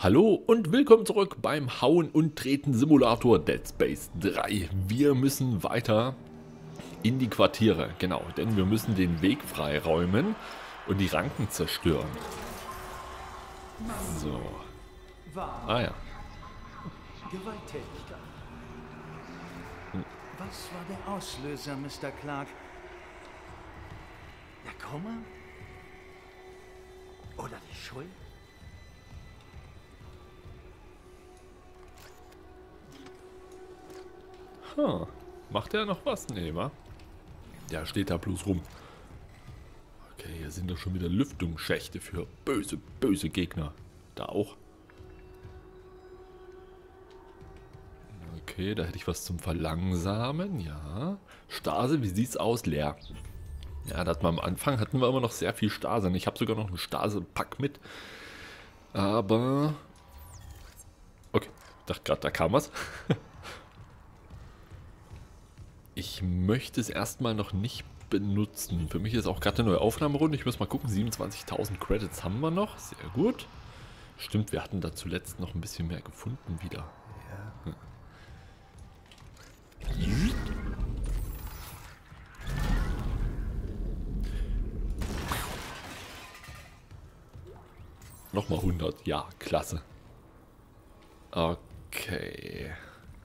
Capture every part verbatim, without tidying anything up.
Hallo und willkommen zurück beim Hauen und Treten Simulator Dead Space drei. Wir müssen weiter in die Quartiere, genau, denn wir müssen den Weg freiräumen und die Ranken zerstören. So. Ah ja. Gewalttätigkeit. Was war der Auslöser, Mister Clark? Der Kummer? Oder die Schuld? Huh. Macht er noch was? Nee, wa? Der steht da bloß rum. Okay, hier sind doch schon wieder Lüftungsschächte für böse, böse Gegner. Da auch. Okay, da hätte ich was zum Verlangsamen. Ja. Stase, wie sieht's aus? Leer. Ja, das mal am Anfang hatten wir immer noch sehr viel Stase. Ich habe sogar noch einen Stase-Pack mit. Aber... Okay, ich dachte gerade, da kam was. Ich möchte es erstmal noch nicht benutzen. Für mich ist auch gerade eine neue Aufnahmerunde. Ich muss mal gucken, siebenundzwanzigtausend Credits haben wir noch. Sehr gut. Stimmt, wir hatten da zuletzt noch ein bisschen mehr gefunden wieder. Ja. Nochmal hundert. Ja, klasse. Okay.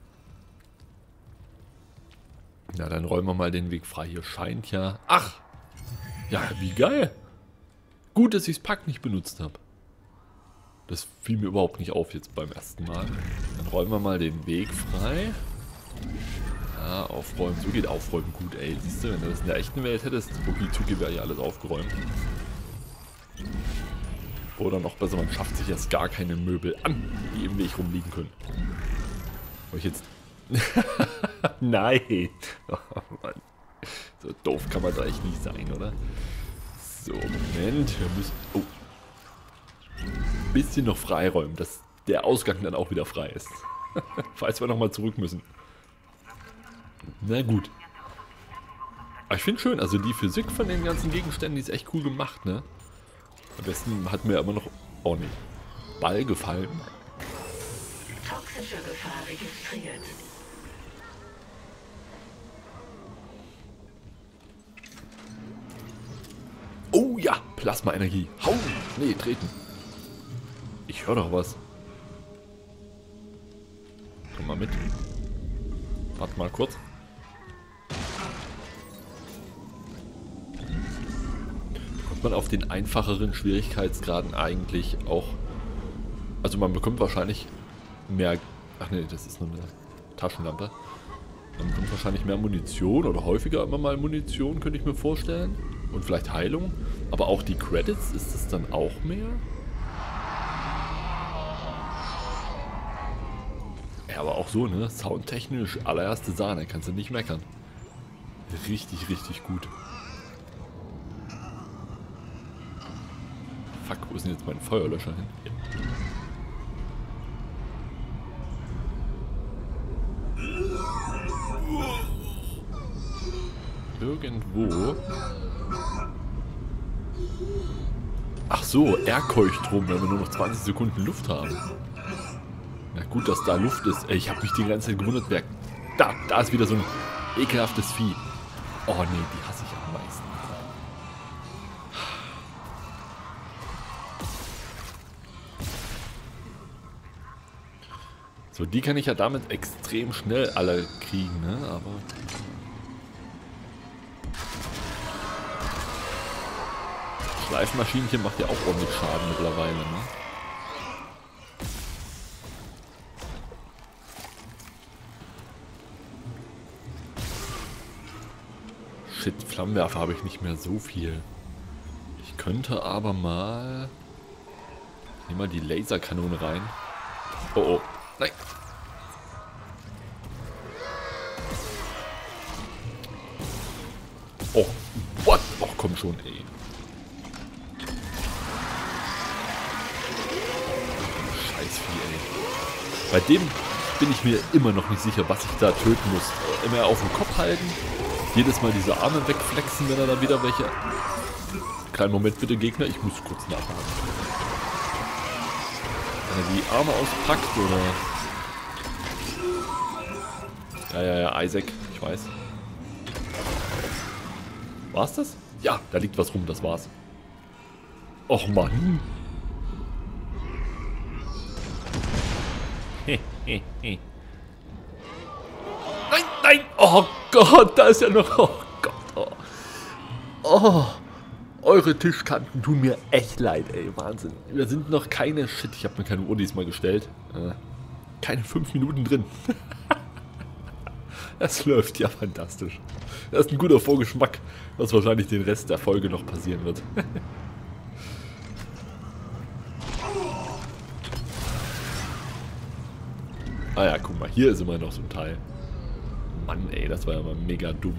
Na, dann räumen wir mal den Weg frei. Hier scheint ja... Ach! Ja, wie geil! Gut, dass ich das Pack nicht benutzt habe. Das fiel mir überhaupt nicht auf jetzt beim ersten Mal. Dann räumen wir mal den Weg frei. Ja, aufräumen. So geht aufräumen gut, ey. Siehst du, wenn du das in der echten Welt hättest, okay, zugeben wäre ja alles aufgeräumt. Oder noch besser, man schafft sich jetzt gar keine Möbel an, die im Weg rumliegen können. Habe ich jetzt... Nein! Oh Mann. So doof kann man da echt nicht sein, oder? So, Moment. Wir müssen... Oh. Ein bisschen noch freiräumen, dass der Ausgang dann auch wieder frei ist. Falls wir nochmal zurück müssen. Na gut. Aber ich finde schön, also die Physik von den ganzen Gegenständen, die ist echt cool gemacht, ne? Am besten hat mir ja immer noch... Oh ne. Ball gefallen. Toxische Gefahr registriert. Oh ja, Plasma-Energie. Hauen! Nee, treten. Ich höre doch was. Komm mal mit. Warte mal kurz. Kommt man auf den einfacheren Schwierigkeitsgraden eigentlich auch... Also man bekommt wahrscheinlich mehr... Ach nee, das ist nur eine Taschenlampe. Man bekommt wahrscheinlich mehr Munition oder häufiger immer mal Munition, könnte ich mir vorstellen. Und vielleicht Heilung. Aber auch die Credits, ist es dann auch mehr? Ja, aber auch so, ne? Soundtechnisch allererste Sahne, kannst du nicht meckern. Richtig, richtig gut. Fuck, wo ist denn jetzt mein Feuerlöscher hin? Hier. Irgendwo. Ach so, er keucht rum, wenn wir nur noch zwanzig Sekunden Luft haben. Na gut, dass da Luft ist. Ey, ich habe mich die ganze Zeit gewundert, wer... Da, da ist wieder so ein ekelhaftes Vieh. Oh nee, die hasse ich am meisten. So, die kann ich ja damit extrem schnell alle kriegen, ne? Aber... Schleifmaschinchen macht ja auch ordentlich Schaden mittlerweile, ne? Shit, Flammenwerfer habe ich nicht mehr so viel. Ich könnte aber mal... Ich nehme mal die Laserkanone rein. Oh oh, nein! Oh, what? Oh, komm schon, ey. Bei dem bin ich mir immer noch nicht sicher, was ich da töten muss. Immer auf den Kopf halten, jedes Mal diese Arme wegflexen, wenn er da wieder welche... Kleinen Moment bitte, Gegner, ich muss kurz nachladen. er die Arme auspackt, oder? Ja, ja, ja, Isaac, ich weiß. War's das? Ja, da liegt was rum, das war's. Och Mann. He, he, he. Nein, nein! Oh Gott, da ist ja noch... Oh Gott, oh. Oh. Eure Tischkanten tun mir echt leid, ey. Wahnsinn. Wir sind noch keine... Shit, ich habe mir keine Uhr diesmal gestellt. Äh, keine fünf Minuten drin. Das läuft ja fantastisch. Das ist ein guter Vorgeschmack, was wahrscheinlich den Rest der Folge noch passieren wird. Ah ja, guck mal, hier ist immer noch so ein Teil. Mann, ey, das war ja mal mega dumm.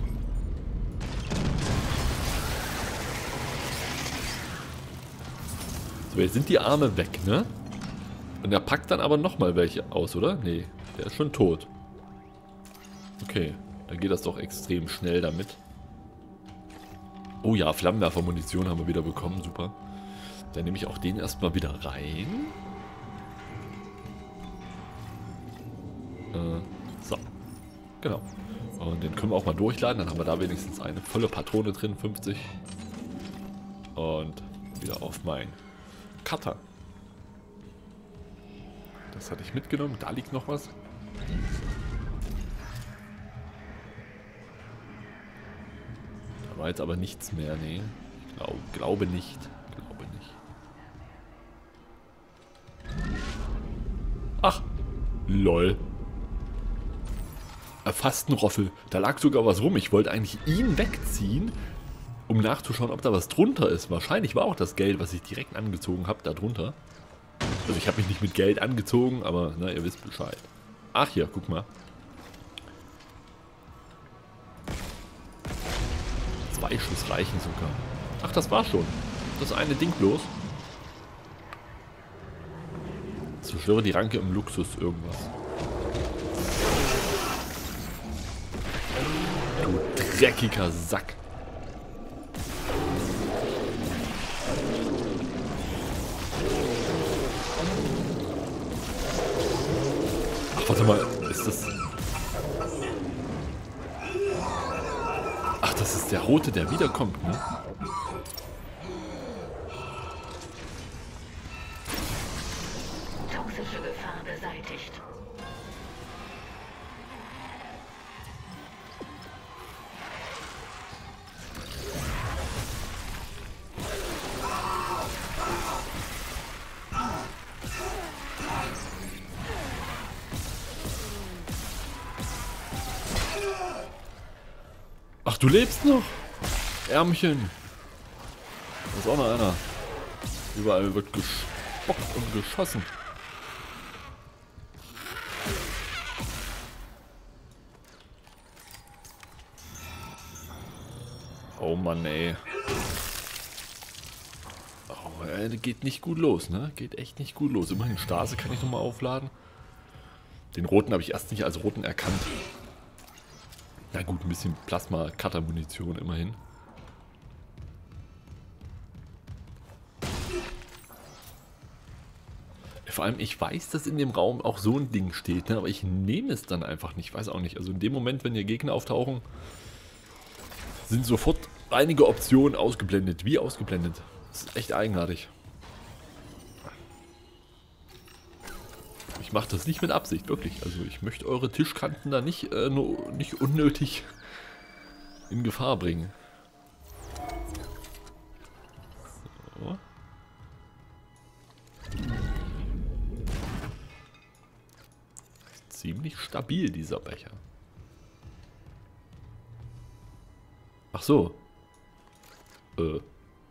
So, jetzt sind die Arme weg, ne? Und er packt dann aber nochmal welche aus, oder? Nee, der ist schon tot. Okay, dann geht das doch extrem schnell damit. Oh ja, Flammenwerfer-Munition haben wir wieder bekommen, super. Dann nehme ich auch den erstmal wieder rein. Äh, so, genau. Und den können wir auch mal durchladen, dann haben wir da wenigstens eine volle Patrone drin, fünfzig. Und wieder auf mein Cutter. Das hatte ich mitgenommen, da liegt noch was. Da war jetzt aber nichts mehr, nee. Ich glaub, glaube nicht, glaube nicht. Ach, lol. Erfassten Roffel. Da lag sogar was rum. Ich wollte eigentlich ihn wegziehen, um nachzuschauen, ob da was drunter ist. Wahrscheinlich war auch das Geld, was ich direkt angezogen habe, da drunter. Also ich habe mich nicht mit Geld angezogen, aber na, ihr wisst Bescheid. Ach hier, guck mal. Zwei Schuss reichen sogar. Ach, das war schon. Das eine Ding bloß. Zerstöre die Ranke im Luxus irgendwas. Du dreckiger Sack. Ach, warte mal. Ist das... Ach, das ist der Rote, der wiederkommt, ne? Toxische Gefahr beseitigt. Ach, du lebst noch? Ärmchen. Da ist auch noch einer. Überall wird gespockt und geschossen. Oh Mann, ey. Oh, ey, geht nicht gut los, ne? Geht echt nicht gut los. Immerhin Stase kann ich nochmal aufladen. Den roten habe ich erst nicht als roten erkannt. Na gut, ein bisschen Plasma-Cutter-Munition immerhin. Vor allem, ich weiß, dass in dem Raum auch so ein Ding steht, ne? Aber ich nehme es dann einfach nicht. Ich weiß auch nicht. Also in dem Moment, wenn hier Gegner auftauchen, sind sofort einige Optionen ausgeblendet. Wie ausgeblendet? Das ist echt eigenartig. Ich mache das nicht mit Absicht, wirklich. Also ich möchte eure Tischkanten da nicht, äh, nur, nicht unnötig in Gefahr bringen. So. Ziemlich stabil, dieser Becher. Ach so. Äh.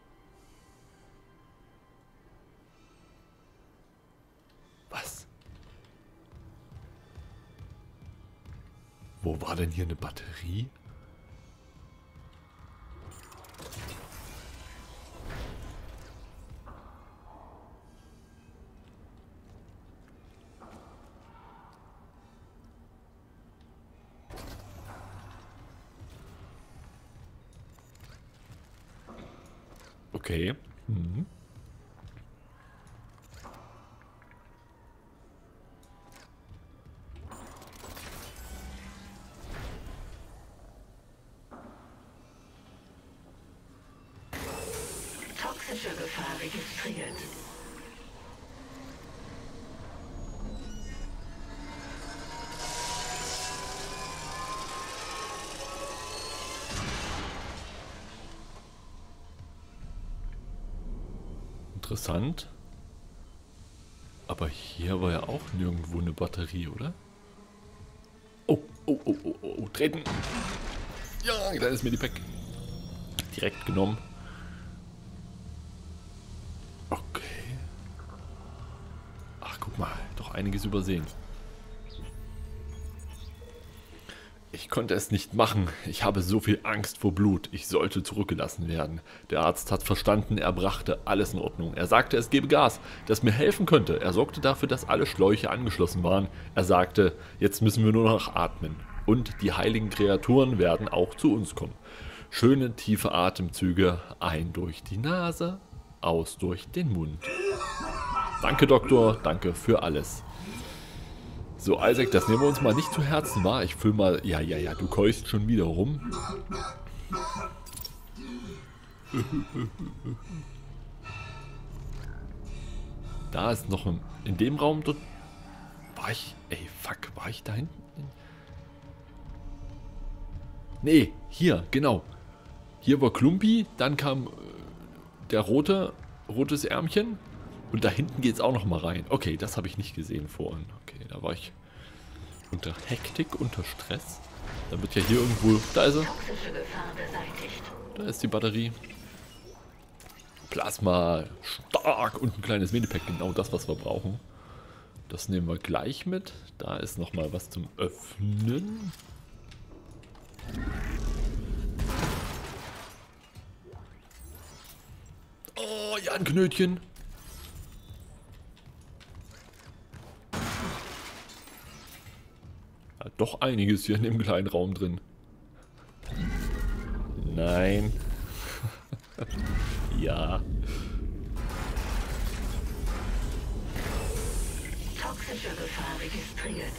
Was? Wo war denn hier eine Batterie? Okay. Mhm. Toxische Gefahr registriert. Interessant. Aber hier war ja auch nirgendwo eine Batterie, oder? Oh, oh, oh, oh, oh, oh, treten. Ja, ein kleines Medipack. Direkt genommen. Okay. Ach, guck mal, doch einiges übersehen. Ich konnte es nicht machen. Ich habe so viel Angst vor Blut. Ich sollte zurückgelassen werden. Der Arzt hat verstanden, er brachte alles in Ordnung. Er sagte, es gebe Gas, das mir helfen könnte. Er sorgte dafür, dass alle Schläuche angeschlossen waren. Er sagte, jetzt müssen wir nur noch atmen. Und die heiligen Kreaturen werden auch zu uns kommen. Schöne tiefe Atemzüge. Ein durch die Nase, aus durch den Mund. Danke, Doktor. Danke für alles. So, Isaac, das nehmen wir uns mal nicht zu Herzen, wahr? Ich fühl mal... Ja, ja, ja, du keust schon wieder rum. Da ist noch ein... In dem Raum dort... War ich... Ey, fuck, war ich da hinten? Nee, hier, genau. Hier war Klumpi, dann kam äh, der rote, rotes Ärmchen. Und da hinten geht es auch noch mal rein. Okay, das habe ich nicht gesehen vorhin. Okay, da war ich unter Hektik, unter Stress. Da wird ja hier irgendwo... Da ist er. Da ist die Batterie. Plasma, stark und ein kleines Medipack. Genau das, was wir brauchen. Das nehmen wir gleich mit. Da ist noch mal was zum Öffnen. Oh, ja, ein Knötchen. Ja, doch einiges hier in dem kleinen Raum drin. Nein. Ja. Toxische Gefahr registriert.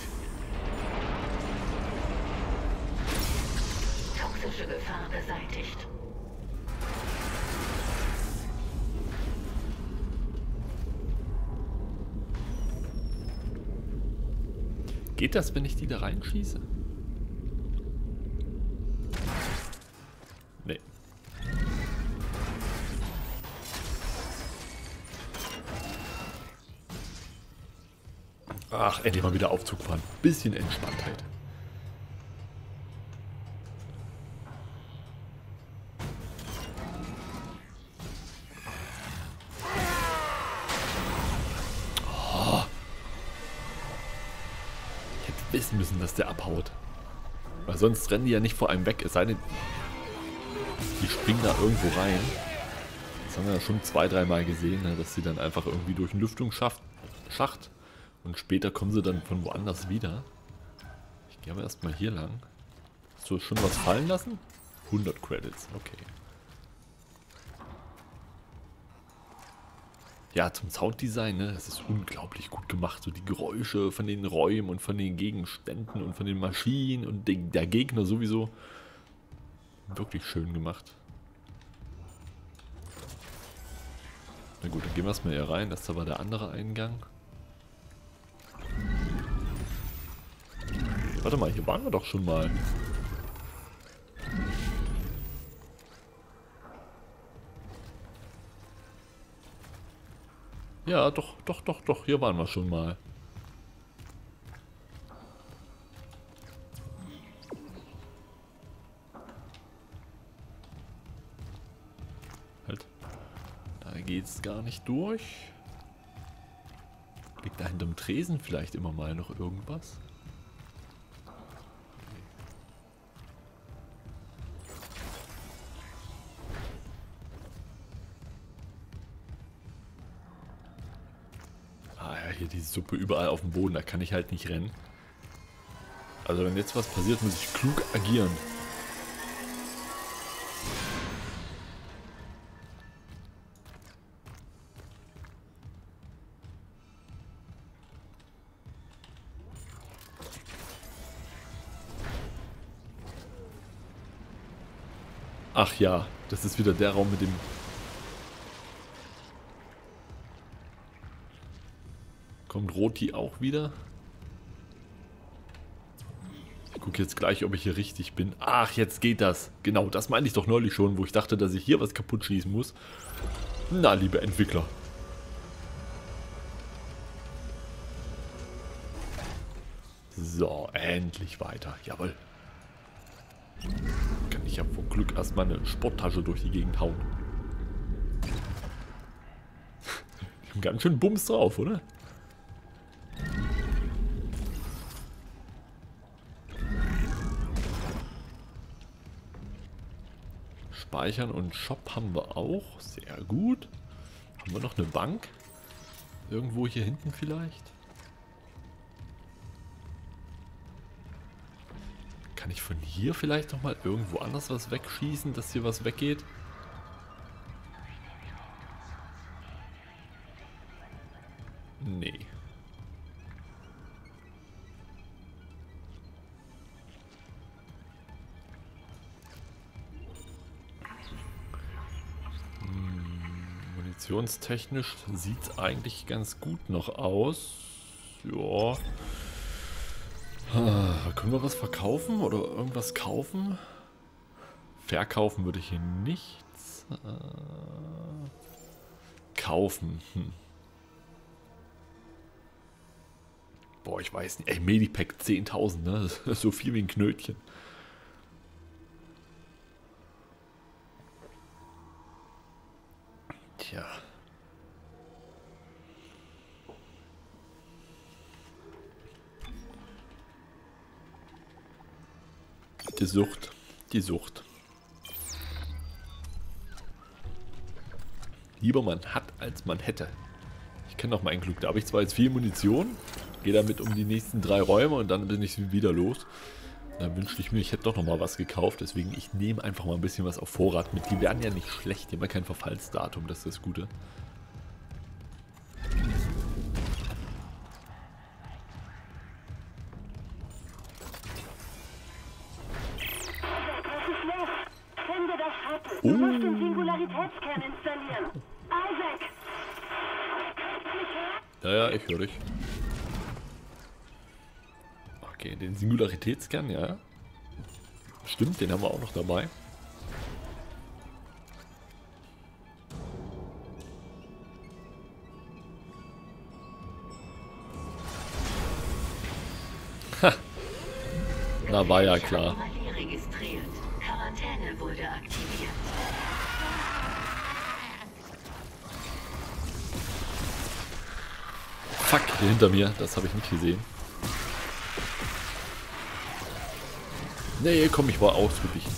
Toxische Gefahr beseitigt. Geht das, wenn ich die da reinschieße? Nee. Ach, endlich mal wieder Aufzug fahren. Bisschen Entspanntheit. Wissen müssen, dass der abhaut. Weil sonst rennen die ja nicht vor einem weg. Es sei denn, die springen da irgendwo rein. Das haben wir ja schon zwei, dreimal gesehen, ne, dass sie dann einfach irgendwie durch einen Lüftungsschacht Schacht, und später kommen sie dann von woanders wieder. Ich gehe aber erstmal hier lang. Hast du schon was fallen lassen? hundert Credits, okay. Ja, zum Sounddesign, ne, das ist unglaublich gut gemacht. So die Geräusche von den Räumen und von den Gegenständen und von den Maschinen und den, der Gegner sowieso. Wirklich schön gemacht. Na gut, dann gehen wir erstmal hier rein. Das da war der andere Eingang. Warte mal, hier waren wir doch schon mal. Ja, doch, doch, doch, doch, hier waren wir schon mal. Halt. Da geht's gar nicht durch. Liegt da hinterm Tresen vielleicht immer mal noch irgendwas? Hier die Suppe überall auf dem Boden, da kann ich halt nicht rennen. Also wenn jetzt was passiert, muss ich klug agieren. Ach ja, das ist wieder der Raum mit dem Kommt Roti auch wieder? Ich gucke jetzt gleich, ob ich hier richtig bin. Ach, jetzt geht das. Genau, das meinte ich doch neulich schon, wo ich dachte, dass ich hier was kaputt schießen muss. Na, liebe Entwickler. So, endlich weiter. Jawohl. Kann ich ja vor Glück erstmal eine Sporttasche durch die Gegend hauen. Die haben ganz schön Bums drauf, oder? Speichern und Shop haben wir auch. Sehr gut. Haben wir noch eine Bank? Irgendwo hier hinten vielleicht? Kann ich von hier vielleicht nochmal irgendwo anders was wegschießen, dass hier was weggeht? Nee. Munitionstechnisch sieht es eigentlich ganz gut noch aus. Ja. Ah, können wir was verkaufen oder irgendwas kaufen? Verkaufen würde ich hier nichts. Äh, kaufen. Hm. Boah, ich weiß nicht. Ey, Medipack zehntausend, ne? Das ist so viel wie ein Knötchen. Tja. Die Sucht. Die Sucht. Lieber man hat, als man hätte. Ich kenne noch meinen Glück. Da habe ich zwar jetzt viel Munition, gehe damit um die nächsten drei Räume und dann bin ich wieder los. Da wünschte ich mir, ich hätte doch noch mal was gekauft. Deswegen, ich nehme einfach mal ein bisschen was auf Vorrat mit. Die werden ja nicht schlecht. Die haben ja kein Verfallsdatum, das ist das Gute. Du musst den Singularitätskern installieren. Isaac! Ja, ja, ich höre dich. Okay, den Singularitätskern, ja. Stimmt, den haben wir auch noch dabei. Ha! Na, war ja klar. Registriert. Quarantäne wurde aktiviert. Fuck, hier hinter mir, das habe ich nicht gesehen. Nee, komm, ich war ausgewichen.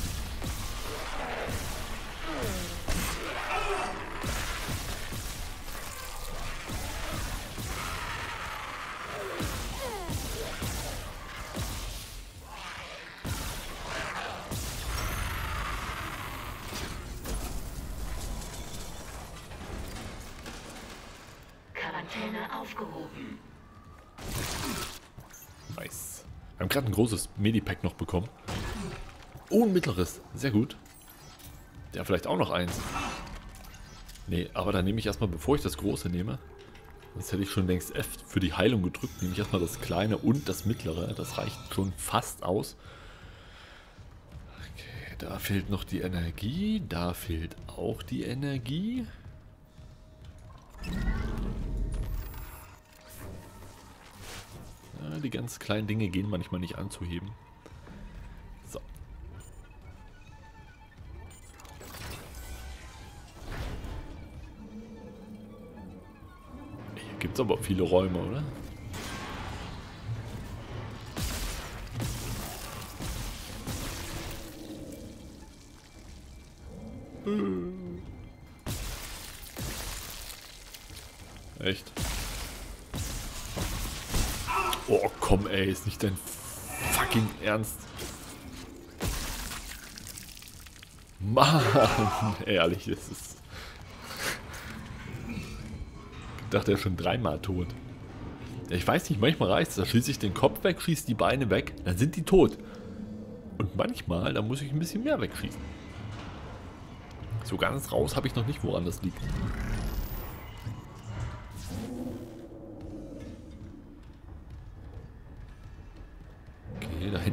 Quarantäne aufgehoben. Nice. Wir haben gerade ein großes Medipack noch bekommen. Oh, ein mittleres. Sehr gut. Ja, vielleicht auch noch eins. Nee, aber dann nehme ich erstmal, bevor ich das große nehme, sonst hätte ich schon längst F für die Heilung gedrückt, nehme ich erstmal das kleine und das mittlere. Das reicht schon fast aus. Okay, da fehlt noch die Energie. Da fehlt auch die Energie. Ja, die ganz kleinen Dinge gehen manchmal nicht anzuheben. So. Hier gibt es aber viele Räume, oder? Echt? Oh, komm, ey, ist nicht dein fucking Ernst. Mann, ehrlich, das ist... Ich dachte, er ist schon dreimal tot. Ja, ich weiß nicht, manchmal reicht es, da schieße ich den Kopf weg, schieße die Beine weg, dann sind die tot. Und manchmal, da muss ich ein bisschen mehr wegschießen. So ganz raus habe ich noch nicht, woran das liegt.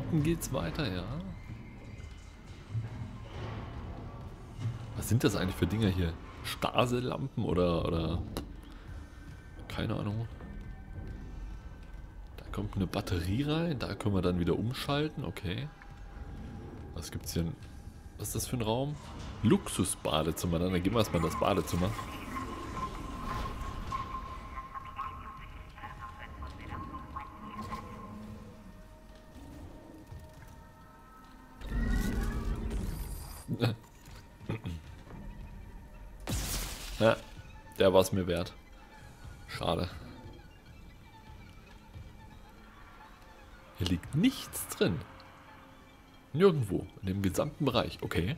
unten geht's weiter, ja. Was sind das eigentlich für Dinger hier? Staselampen oder, oder... Keine Ahnung. Da kommt eine Batterie rein. Da können wir dann wieder umschalten. Okay. Was gibt's hier? Was ist das für ein Raum? Luxusbadezimmer. Dann gehen wir erstmal in das Badezimmer. Ja, der war es mir wert. Schade. Hier liegt nichts drin. Nirgendwo. In dem gesamten Bereich. Okay.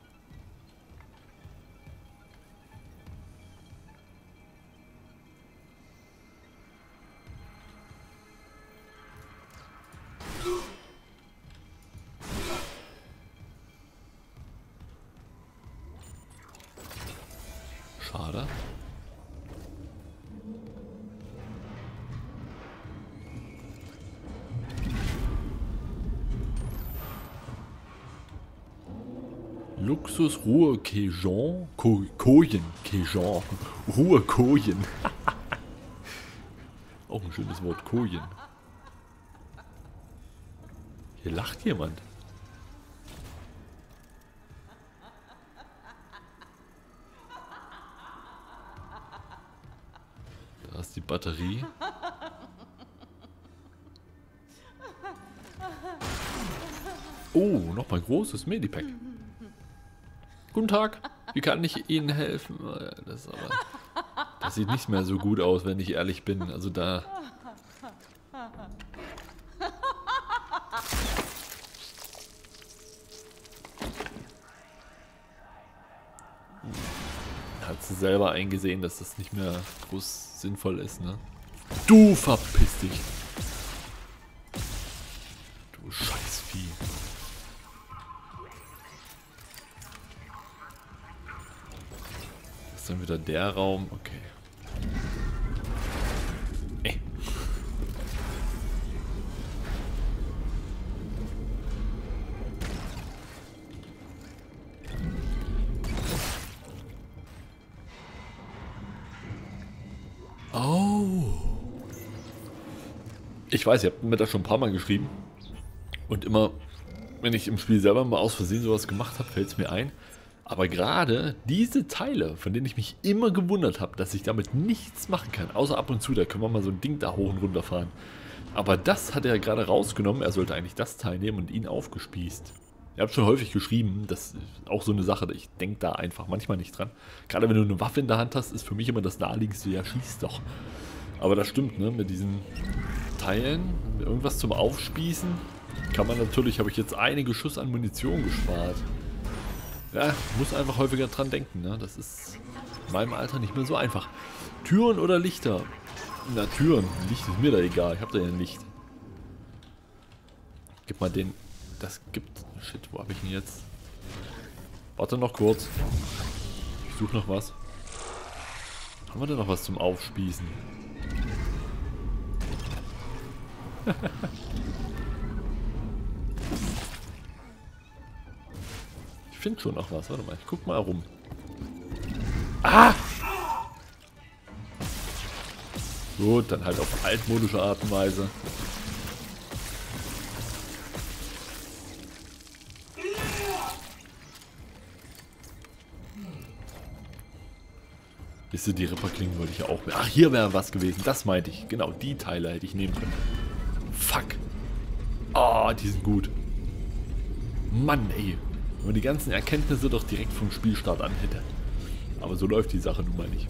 Schade. Luxus Ruhe Kejon. Ko Kojen. Kejon. Ruhe Kojen. Auch ein schönes Wort. Kojen. Hier lacht jemand. Da ist die Batterie. Oh, nochmal großes Medipack. Guten Tag, wie kann ich Ihnen helfen? Das, aber, das sieht nicht mehr so gut aus, wenn ich ehrlich bin. Also da... Hat sie selber eingesehen, dass das nicht mehr groß sinnvoll ist, ne? Du verpiss dich! Du Scheißvieh. Das ist dann wieder der Raum, okay. Ey. Oh. Ich weiß, ihr habt mir das schon ein paar Mal geschrieben. Und immer, wenn ich im Spiel selber mal aus Versehen sowas gemacht habe, fällt es mir ein. Aber gerade diese Teile, von denen ich mich immer gewundert habe, dass ich damit nichts machen kann, außer ab und zu, da können wir mal so ein Ding da hoch und runter fahren. Aber das hat er gerade rausgenommen, er sollte eigentlich das Teil nehmen und ihn aufgespießt. Ihr habt schon häufig geschrieben, das ist auch so eine Sache, ich denke da einfach manchmal nicht dran. Gerade wenn du eine Waffe in der Hand hast, ist für mich immer das naheliegendste, ja, schieß doch. Aber das stimmt, ne, mit diesen Teilen, irgendwas zum Aufspießen, kann man natürlich, habe ich jetzt einige Schuss an Munition gespart. Ja, muss einfach häufiger dran denken, ne? Das ist in meinem Alter nicht mehr so einfach. Türen oder Lichter? Na, Türen. Licht ist mir da egal. Ich habe da ja ein Licht. Gib mal den... Das gibt... Shit, wo habe ich ihn jetzt? Warte noch kurz. Ich suche noch was. Haben wir denn noch was zum Aufspießen? Ich finde schon noch was. Warte mal, ich guck mal rum. Ah! Gut, dann halt auf altmodische Art und Weise. Wisst ihr, die Ripperklingen wollte ich ja auch... Ach, hier wäre was gewesen. Das meinte ich. Genau, die Teile hätte ich nehmen können. Fuck. Oh, die sind gut. Mann, ey. Wenn man die ganzen Erkenntnisse doch direkt vom Spielstart an hätte. Aber so läuft die Sache nun mal nicht.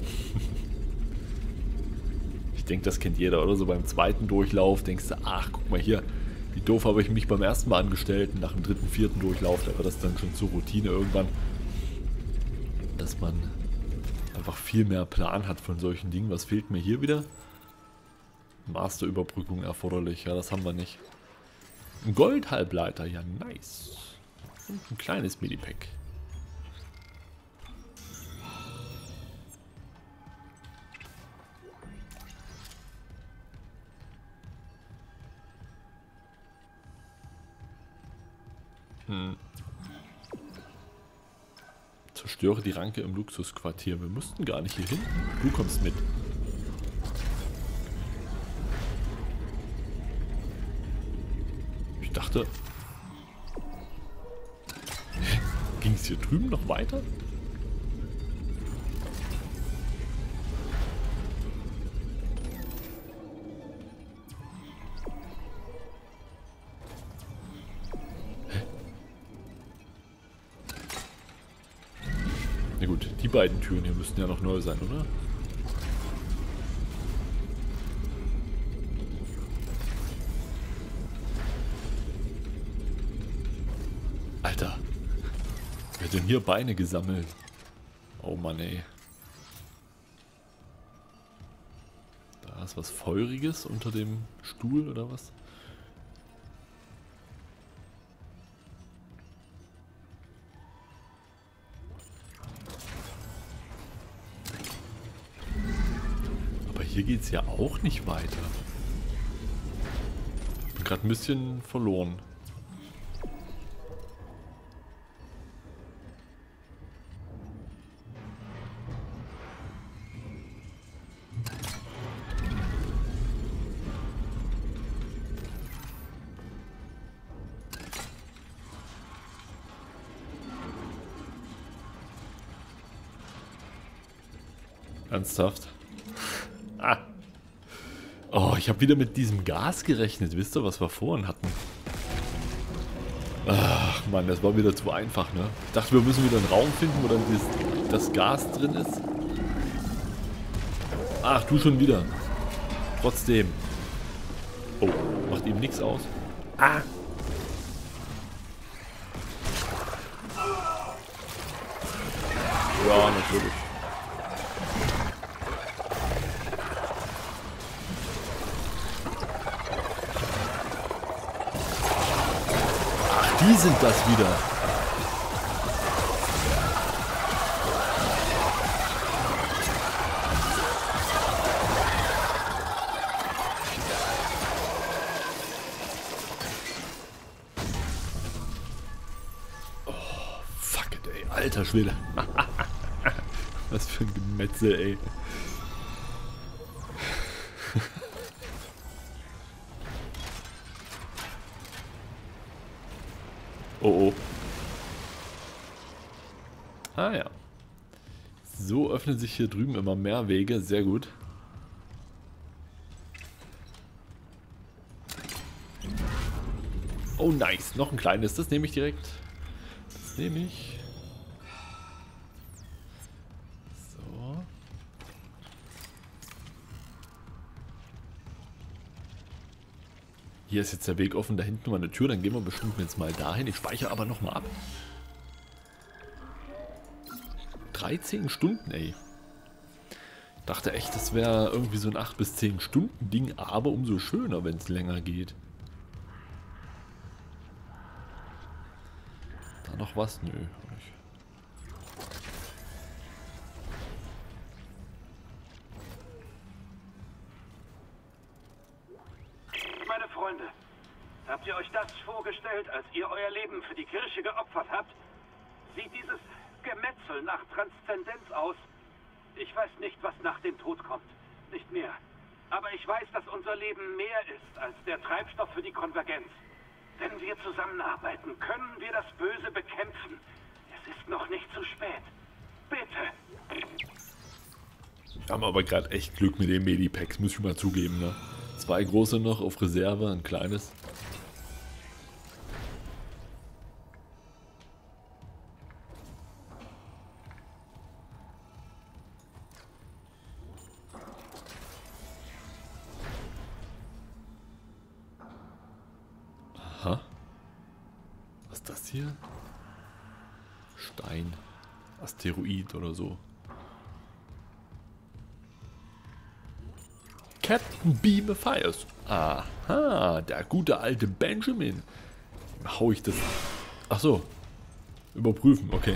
Ich denke, das kennt jeder, oder? So beim zweiten Durchlauf denkst du, ach, guck mal hier, wie doof habe ich mich beim ersten Mal angestellt. Und nach dem dritten, vierten Durchlauf, da wird das dann schon zur Routine irgendwann. Dass man einfach viel mehr Plan hat von solchen Dingen. Was fehlt mir hier wieder? Masterüberbrückung erforderlich. Ja, das haben wir nicht. Ein Goldhalbleiter, ja nice. Und ein kleines Medipack. Hm. Zerstöre die Ranke im Luxusquartier. Wir mussten gar nicht hier hin. Du kommst mit. Ich dachte... Ging es hier drüben noch weiter? Na gut, die beiden Türen hier müssten ja noch neu sein, oder? Alter. Wer hat denn hier Beine gesammelt? Oh Mann, ey. Da ist was Feuriges unter dem Stuhl, oder was? Aber hier geht's ja auch nicht weiter. Ich bin gerade ein bisschen verloren. Ernsthaft? Ah. Oh, ich habe wieder mit diesem Gas gerechnet. Wisst ihr, was wir vorhin hatten? Ach Mann, das war wieder zu einfach, ne? Ich dachte, wir müssen wieder einen Raum finden, wo dann das, das Gas drin ist. Ach, du schon wieder. Trotzdem. Oh, macht ihm nichts aus. Ah. Ja, natürlich. Die sind das wieder. Oh, fuck it, ey. Alter Schwede. Was für ein Gemetzel, ey. Oh oh. Ah ja. So öffnen sich hier drüben immer mehr Wege. Sehr gut. Oh nice. Noch ein kleines. Das nehme ich direkt. Das nehme ich. So. Hier ist jetzt der Weg offen, da hinten war eine Tür, dann gehen wir bestimmt jetzt mal dahin. Ich speichere aber nochmal ab. dreizehn Stunden, ey. Dachte echt, das wäre irgendwie so ein acht bis zehn Stunden Ding, aber umso schöner, wenn es länger geht. Da noch was? Nö. Meine Freunde, habt ihr euch das vorgestellt, als ihr euer Leben für die Kirche geopfert habt? Sieht dieses Gemetzel nach Transzendenz aus? Ich weiß nicht, was nach dem Tod kommt. Nicht mehr. Aber ich weiß, dass unser Leben mehr ist als der Treibstoff für die Konvergenz. Wenn wir zusammenarbeiten, können wir das Böse bekämpfen. Es ist noch nicht zu spät. Bitte. Wir haben aber gerade echt Glück mit den Medipacks, muss ich mal zugeben, ne? Zwei große noch auf Reserve, ein kleines. Aha. Was ist das hier? Stein. Asteroid oder so. Captain Beam Fires. Aha, der gute alte Benjamin. Hau ich das... Ach so. Überprüfen, okay.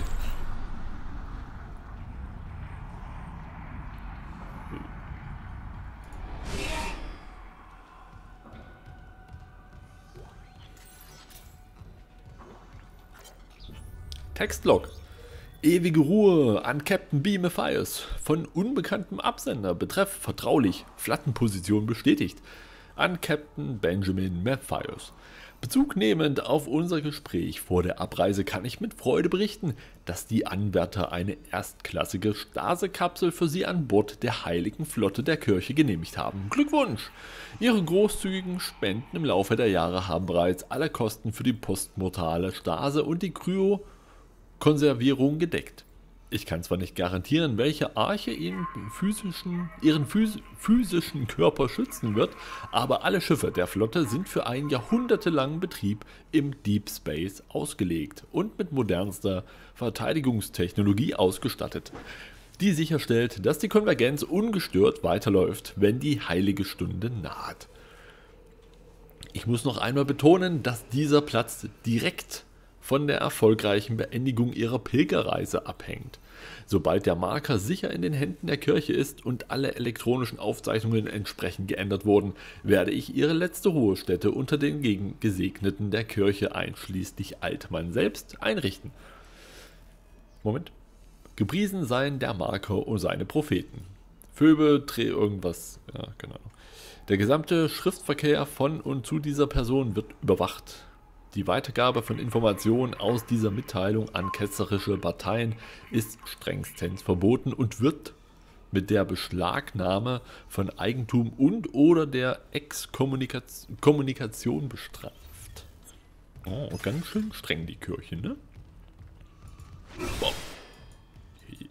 Textlog. Ewige Ruhe an Captain B. Mathias. Von unbekanntem Absender. Betreff vertraulich. Flattenposition bestätigt. An Captain Benjamin Mathias. Bezug nehmend auf unser Gespräch vor der Abreise kann ich mit Freude berichten, dass die Anwärter eine erstklassige Stase-Kapsel für Sie an Bord der Heiligen Flotte der Kirche genehmigt haben. Glückwunsch! Ihre großzügigen Spenden im Laufe der Jahre haben bereits alle Kosten für die postmortale Stase und die Kryokonservierung gedeckt. Ich kann zwar nicht garantieren, welche Arche ihren physischen, ihren phys physischen Körper schützen wird, aber alle Schiffe der Flotte sind für einen jahrhundertelangen Betrieb im Deep Space ausgelegt und mit modernster Verteidigungstechnologie ausgestattet, die sicherstellt, dass die Konvergenz ungestört weiterläuft, wenn die heilige Stunde naht. Ich muss noch einmal betonen, dass dieser Platz direkt von der erfolgreichen Beendigung ihrer Pilgerreise abhängt. Sobald der Marker sicher in den Händen der Kirche ist und alle elektronischen Aufzeichnungen entsprechend geändert wurden, werde ich ihre letzte Ruhestätte unter den Gesegneten der Kirche einschließlich Altmann selbst einrichten. Moment. Gepriesen seien der Marker und seine Propheten. Phoebe, Dreh irgendwas. Ja, genau. Der gesamte Schriftverkehr von und zu dieser Person wird überwacht. Die Weitergabe von Informationen aus dieser Mitteilung an ketzerische Parteien ist strengstens verboten und wird mit der Beschlagnahme von Eigentum und oder der Exkommunikation bestraft. Oh, ganz schön streng die Kirche, ne? Boah. Hey.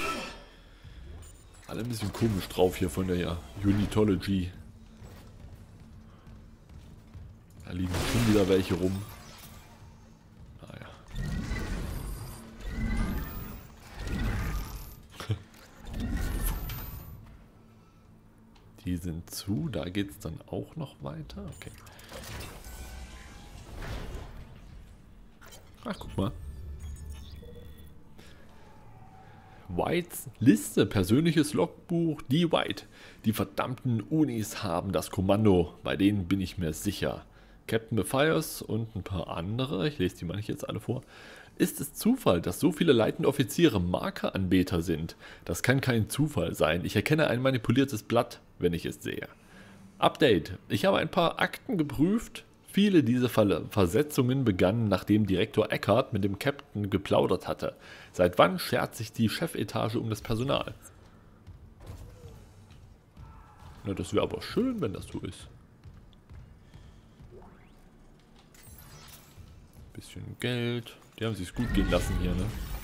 Alle ein bisschen komisch drauf hier von der Unitology. Da liegen schon wieder welche rum. Naja. Die sind zu, da geht es dann auch noch weiter. Okay. Ach, guck mal. Whites Liste, persönliches Logbuch, die White. Die verdammten Unis haben das Kommando, bei denen bin ich mir sicher. Captain Mathias und ein paar andere, ich lese die mal nicht jetzt alle vor. Ist es Zufall, dass so viele leitende Offiziere Markeranbeter sind? Das kann kein Zufall sein. Ich erkenne ein manipuliertes Blatt, wenn ich es sehe. Update. Ich habe ein paar Akten geprüft. Viele dieser Versetzungen begannen, nachdem Direktor Eckhart mit dem Captain geplaudert hatte. Seit wann schert sich die Chefetage um das Personal? Na, das wäre aber schön, wenn das so ist. Bisschen Geld. Die haben sich gut gehen lassen hier, ne?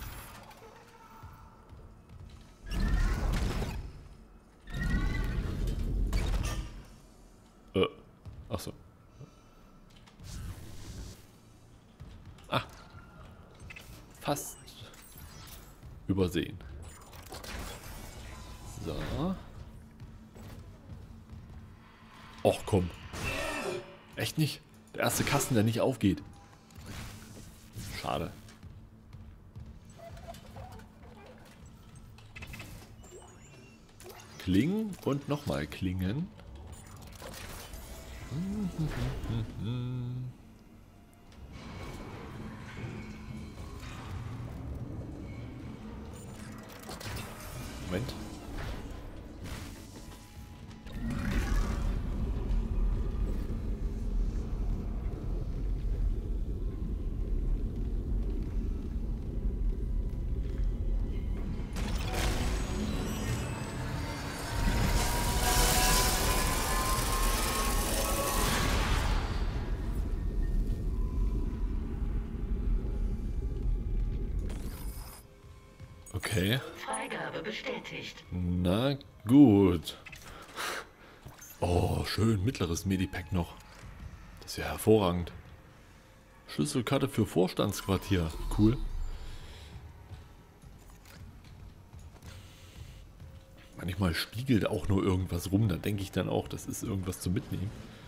Äh. Achso. Ah. Fast übersehen. So. Och komm. Echt nicht? Der erste Kasten, der nicht aufgeht. Schade. Klingen und nochmal klingen. Moment. Okay. Freigabe bestätigt. Na gut. Oh, schön. Mittleres Medipack noch. Das ist ja hervorragend. Schlüsselkarte für Vorstandsquartier. Cool. Manchmal spiegelt auch nur irgendwas rum. Da denke ich dann auch, das ist irgendwas zum Mitnehmen.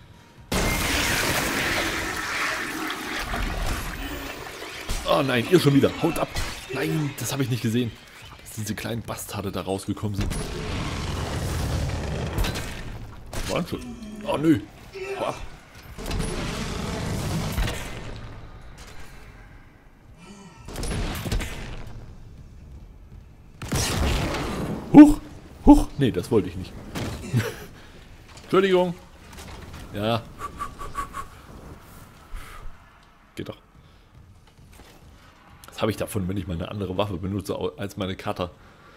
Oh nein, ihr schon wieder. Haut ab. Nein, das habe ich nicht gesehen. Dass diese kleinen Bastarde da rausgekommen sind. Waren schon. Oh nö. Hau ab. Huch! Huch! Nee, das wollte ich nicht. Entschuldigung. Ja. Geht doch. Was habe ich davon, wenn ich mal eine andere Waffe benutze als meine Cutter?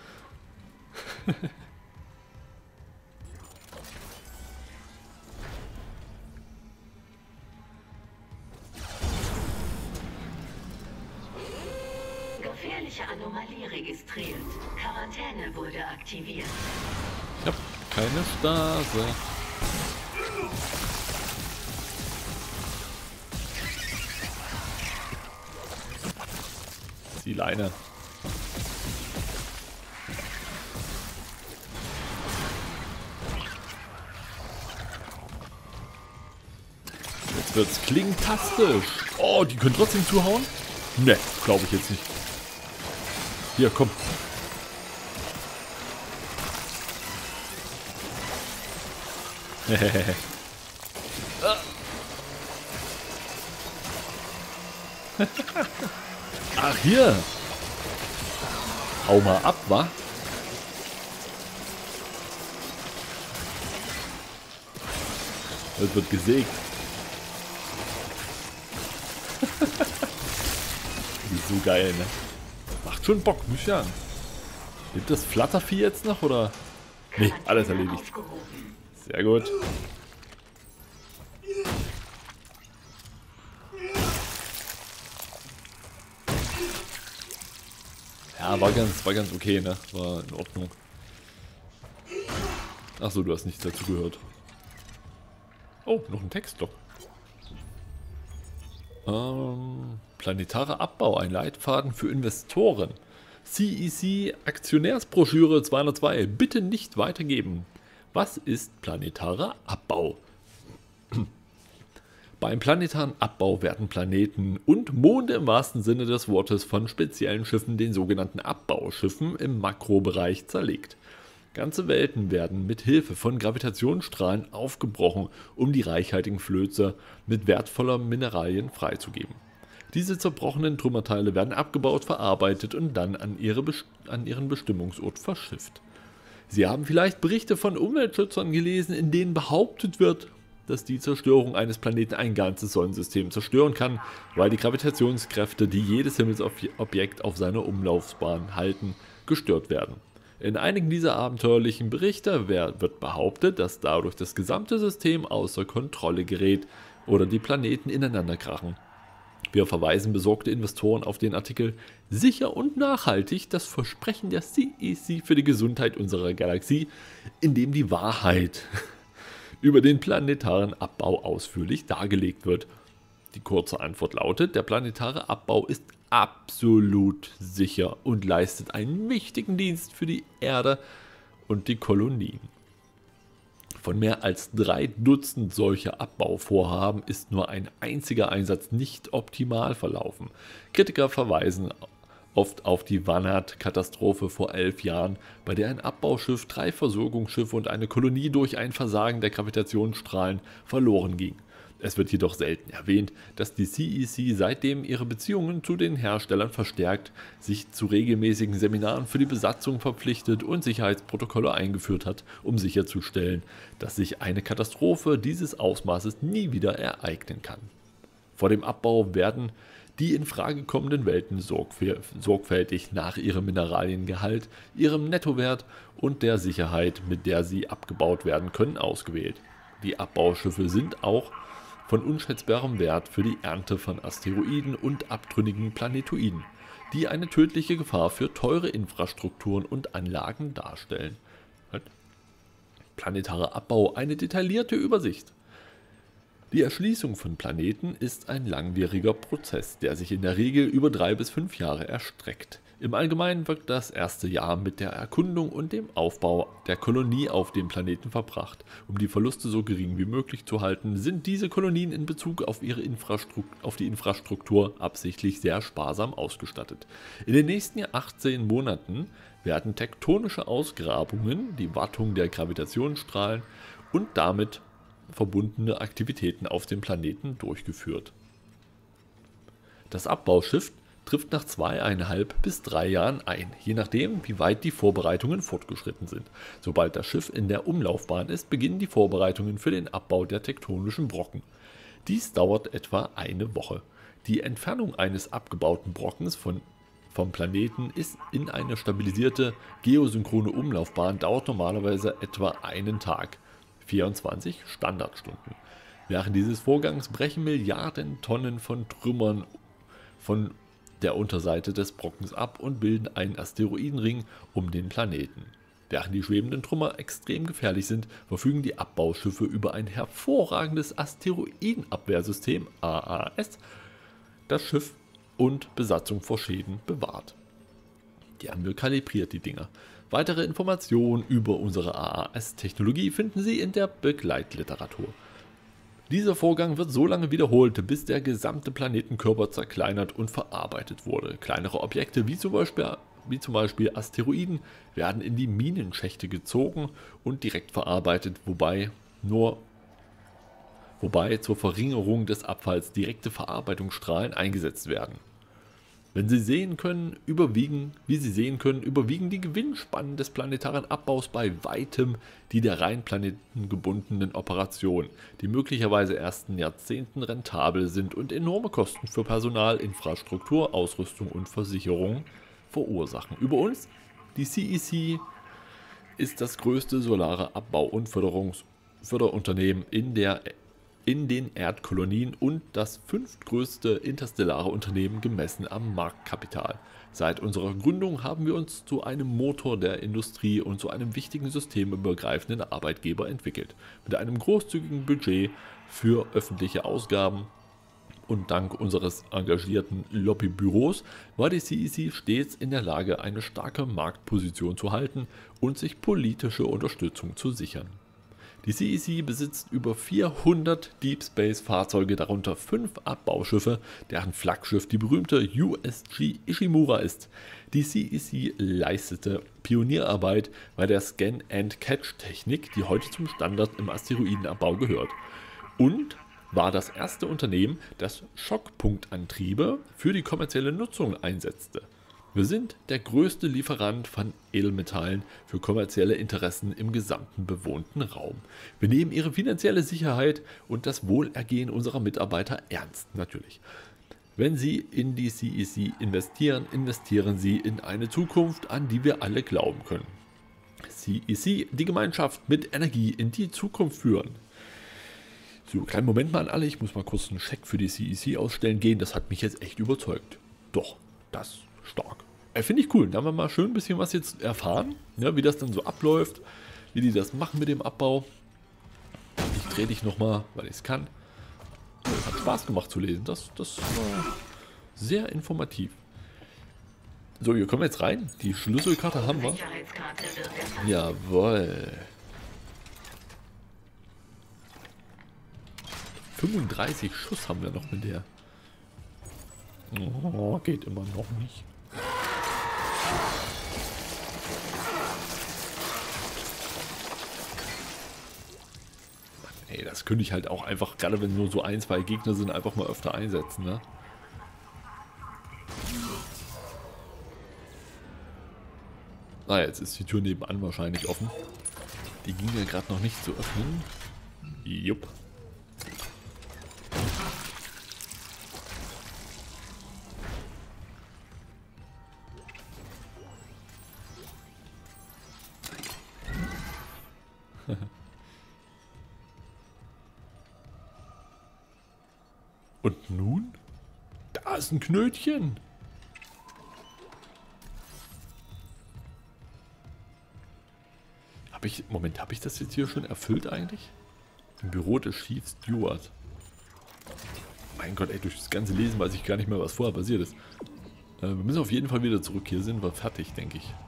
Gefährliche Anomalie registriert. Quarantäne wurde aktiviert. Ich habe keine Stase. Die Leine. Jetzt wird's klingtastisch. Oh, die können trotzdem zuhauen? Ne, glaube ich jetzt nicht. Hier, komm. Ach, hier. Hau mal ab, wa? Das wird gesägt. So geil, ne? Macht schon Bock, muss ich sagen. Lebt das Flattervieh jetzt noch, oder? Nee, alles erledigt. Sehr gut. Ja, war ganz, war ganz okay, ne? War in Ordnung. Achso, du hast nichts dazu gehört. Oh, noch ein Textblock. Ähm, planetarer Abbau, ein Leitfaden für Investoren. C E C Aktionärsbroschüre zweihundertzwei. Bitte nicht weitergeben. Was ist planetarer Abbau? Beim planetaren Abbau werden Planeten und Monde im wahrsten Sinne des Wortes von speziellen Schiffen, den sogenannten Abbauschiffen, im Makrobereich zerlegt. Ganze Welten werden mit Hilfe von Gravitationsstrahlen aufgebrochen, um die reichhaltigen Flöze mit wertvoller Mineralien freizugeben. Diese zerbrochenen Trümmerteile werden abgebaut, verarbeitet und dann an, ihre Best- an ihren Bestimmungsort verschifft. Sie haben vielleicht Berichte von Umweltschützern gelesen, in denen behauptet wird, dass die Zerstörung eines Planeten ein ganzes Sonnensystem zerstören kann, weil die Gravitationskräfte, die jedes Himmelsobjekt auf seiner Umlaufbahn halten, gestört werden. In einigen dieser abenteuerlichen Berichte wird behauptet, dass dadurch das gesamte System außer Kontrolle gerät oder die Planeten ineinander krachen. Wir verweisen besorgte Investoren auf den Artikel Sicher und nachhaltig, das Versprechen der C E C für die Gesundheit unserer Galaxie, in dem die Wahrheit über den planetaren Abbau ausführlich dargelegt wird. Die kurze Antwort lautet, der planetare Abbau ist absolut sicher und leistet einen wichtigen Dienst für die Erde und die Kolonien. Von mehr als drei Dutzend solcher Abbauvorhaben ist nur ein einziger Einsatz nicht optimal verlaufen. Kritiker verweisen oft auf die Vanad-Katastrophe vor elf Jahren, bei der ein Abbauschiff, drei Versorgungsschiffe und eine Kolonie durch ein Versagen der Gravitationsstrahlen verloren ging. Es wird jedoch selten erwähnt, dass die C E C seitdem ihre Beziehungen zu den Herstellern verstärkt, sich zu regelmäßigen Seminaren für die Besatzung verpflichtet und Sicherheitsprotokolle eingeführt hat, um sicherzustellen, dass sich eine Katastrophe dieses Ausmaßes nie wieder ereignen kann. Vor dem Abbau werden die in Frage kommenden Welten sorgfältig nach ihrem Mineraliengehalt, ihrem Nettowert und der Sicherheit, mit der sie abgebaut werden können, ausgewählt. Die Abbauschiffe sind auch von unschätzbarem Wert für die Ernte von Asteroiden und abtrünnigen Planetoiden, die eine tödliche Gefahr für teure Infrastrukturen und Anlagen darstellen. Planetarer Abbau, eine detaillierte Übersicht. Die Erschließung von Planeten ist ein langwieriger Prozess, der sich in der Regel über drei bis fünf Jahre erstreckt. Im Allgemeinen wird das erste Jahr mit der Erkundung und dem Aufbau der Kolonie auf dem Planeten verbracht. Um die Verluste so gering wie möglich zu halten, sind diese Kolonien in Bezug auf, ihre Infrastruktur, auf die Infrastruktur absichtlich sehr sparsam ausgestattet. In den nächsten achtzehn Monaten werden tektonische Ausgrabungen, die Wartung der Gravitationsstrahlen und damit verbundene Aktivitäten auf dem Planeten durchgeführt. Das Abbauschiff trifft nach zweieinhalb bis drei Jahren ein, je nachdem, wie weit die Vorbereitungen fortgeschritten sind. Sobald das Schiff in der Umlaufbahn ist, beginnen die Vorbereitungen für den Abbau der tektonischen Brocken. Dies dauert etwa eine Woche. Die Entfernung eines abgebauten Brockens von, vom Planeten ist in eine stabilisierte geosynchrone Umlaufbahn dauert normalerweise etwa einen Tag, vierundzwanzig Standardstunden. Während dieses Vorgangs brechen Milliarden Tonnen von Trümmern von der Unterseite des Brockens ab und bilden einen Asteroidenring um den Planeten. Während die schwebenden Trümmer extrem gefährlich sind, verfügen die Abbauschiffe über ein hervorragendes Asteroidenabwehrsystem A A S, das Schiff und Besatzung vor Schäden bewahrt. Die haben wir kalibriert, die Dinger. Weitere Informationen über unsere A A S-Technologie finden Sie in der Begleitliteratur. Dieser Vorgang wird so lange wiederholt, bis der gesamte Planetenkörper zerkleinert und verarbeitet wurde. Kleinere Objekte, wie zum Beispiel, wie zum Beispiel Asteroiden, werden in die Minenschächte gezogen und direkt verarbeitet, wobei, nur, wobei zur Verringerung des Abfalls direkte Verarbeitungsstrahlen eingesetzt werden. Wenn Sie sehen können, überwiegen, wie Sie sehen können, überwiegen die Gewinnspannen des planetaren Abbaus bei weitem die der rein planetengebundenen Operationen, die möglicherweise erst in Jahrzehnten rentabel sind und enorme Kosten für Personal, Infrastruktur, Ausrüstung und Versicherung verursachen. Über uns, die C E C, ist das größte solare Abbau- und Förderungs- Förderunternehmen in der in den Erdkolonien und das fünftgrößte interstellare Unternehmen gemessen am Marktkapital. Seit unserer Gründung haben wir uns zu einem Motor der Industrie und zu einem wichtigen systemübergreifenden Arbeitgeber entwickelt. Mit einem großzügigen Budget für öffentliche Ausgaben und dank unseres engagierten Lobbybüros war die C E C stets in der Lage, eine starke Marktposition zu halten und sich politische Unterstützung zu sichern. Die C E C besitzt über vierhundert Deep Space Fahrzeuge, darunter fünf Abbauschiffe, deren Flaggschiff die berühmte U S G Ishimura ist. Die C E C leistete Pionierarbeit bei der Scan-and-Catch-Technik, die heute zum Standard im Asteroidenabbau gehört, und war das erste Unternehmen, das Schockpunktantriebe für die kommerzielle Nutzung einsetzte. Wir sind der größte Lieferant von Edelmetallen für kommerzielle Interessen im gesamten bewohnten Raum. Wir nehmen Ihre finanzielle Sicherheit und das Wohlergehen unserer Mitarbeiter ernst, natürlich. Wenn Sie in die C E C investieren, investieren Sie in eine Zukunft, an die wir alle glauben können. C E C, die Gemeinschaft mit Energie in die Zukunft führen. So, kleinen Moment mal an alle, ich muss mal kurz einen Scheck für die C E C ausstellen gehen, das hat mich jetzt echt überzeugt. Doch, das stark. Äh, Finde ich cool, da haben wir mal schön ein bisschen was jetzt erfahren, ja, wie das dann so abläuft, wie die das machen mit dem Abbau. Ich drehe dich nochmal, weil ich es kann. Hat Spaß gemacht zu lesen, das, das war sehr informativ. So, hier kommen wir jetzt rein, die Schlüsselkarte haben wir. Jawohl. fünfunddreißig Schuss haben wir noch mit der. Oh, geht immer noch nicht. Ey, das könnte ich halt auch einfach, gerade wenn nur so ein, zwei Gegner sind, einfach mal öfter einsetzen, ne? Ah, jetzt ist die Tür nebenan wahrscheinlich offen. Die ging ja gerade noch nicht zu öffnen. Jupp. Und nun? Da ist ein Knötchen. Habe ich, Moment, habe ich das jetzt hier schon erfüllt eigentlich? Im Büro des Chief Steward. Mein Gott, ey, durch das ganze Lesen weiß ich gar nicht mehr, was vorher passiert ist. Äh, wir müssen auf jeden Fall wieder zurück. Hier sind wir fertig, denke ich.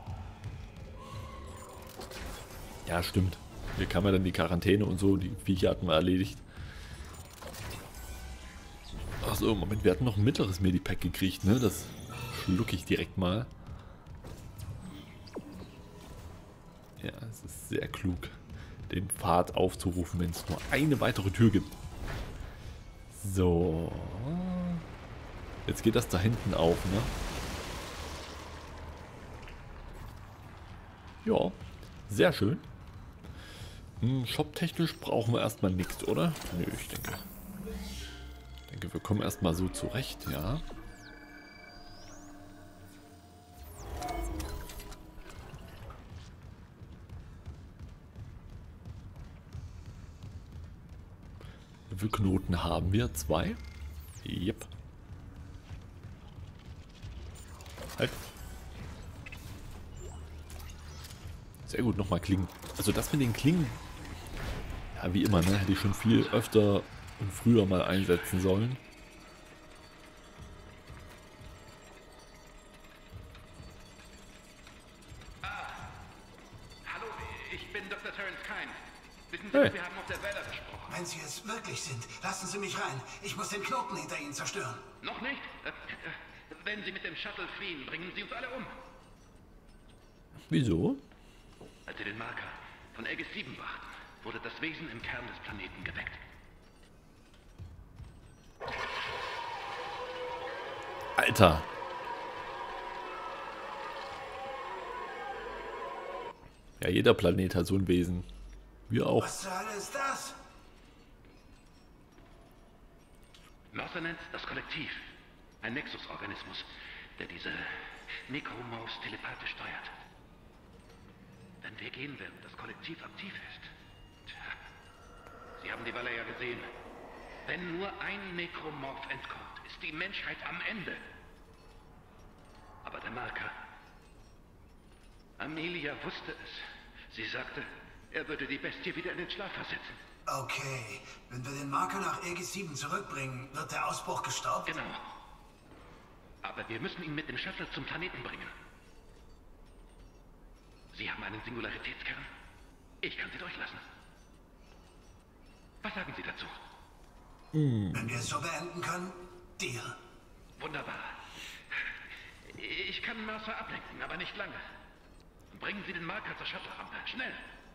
Ja, stimmt. Hier kam ja dann die Quarantäne und so. Die Viecher hatten wir erledigt. Achso, Moment, wir hatten noch ein mittleres Medipack gekriegt, ne? Das schlucke ich direkt mal. Ja, es ist sehr klug, den Pfad aufzurufen, wenn es nur eine weitere Tür gibt. So. Jetzt geht das da hinten auf, ne? Ja, sehr schön. Hm, shoptechnisch brauchen wir erstmal nichts, oder? Nö, ich denke. Ich denke, wir kommen erstmal so zurecht, ja. Wie viele Knoten haben wir? Zwei? Yep. Halt. Sehr gut, nochmal Klingen. Also das mit den Klingen, ja wie immer, ne, hätte ich schon viel öfter und früher mal einsetzen sollen. Hallo, ich bin Doktor Terence Kyne. Wissen Sie, Hey. wir haben auf der Welle gesprochen. Wenn Sie es wirklich sind, lassen Sie mich rein. Ich muss den Knoten hinter Ihnen zerstören. Noch nicht? Äh, äh, wenn Sie mit dem Shuttle fliehen, bringen Sie uns alle um. Wieso? Als Sie den Marker von Aegis sieben brachten, wurde das Wesen im Kern des Planeten geweckt. Alter. Ja, jeder Planet hat so ein Wesen. Wir auch. Was zur Hölle ist das? Mercer nennt das Kollektiv. Ein Nexus-Organismus, der diese Necromaus telepathisch steuert. Wenn wir gehen, wenn das Kollektiv aktiv ist. Tja, Sie haben die Welle ja gesehen. Wenn nur ein Necromorph entkommt, ist die Menschheit am Ende. Aber der Marker. Amelia wusste es. Sie sagte, er würde die Bestie wieder in den Schlaf versetzen. Okay, wenn wir den Marker nach Aegis sieben zurückbringen, wird der Ausbruch gestoppt? Genau. Aber wir müssen ihn mit dem Shuttle zum Planeten bringen. Sie haben einen Singularitätskern? Ich kann Sie durchlassen. Was sagen Sie dazu? Wenn wir es so beenden können, Deal. Wunderbar. Ich kann Mercer ablenken, aber nicht lange. Bringen Sie den Marker zur Shuttle-Rampe. Schnell!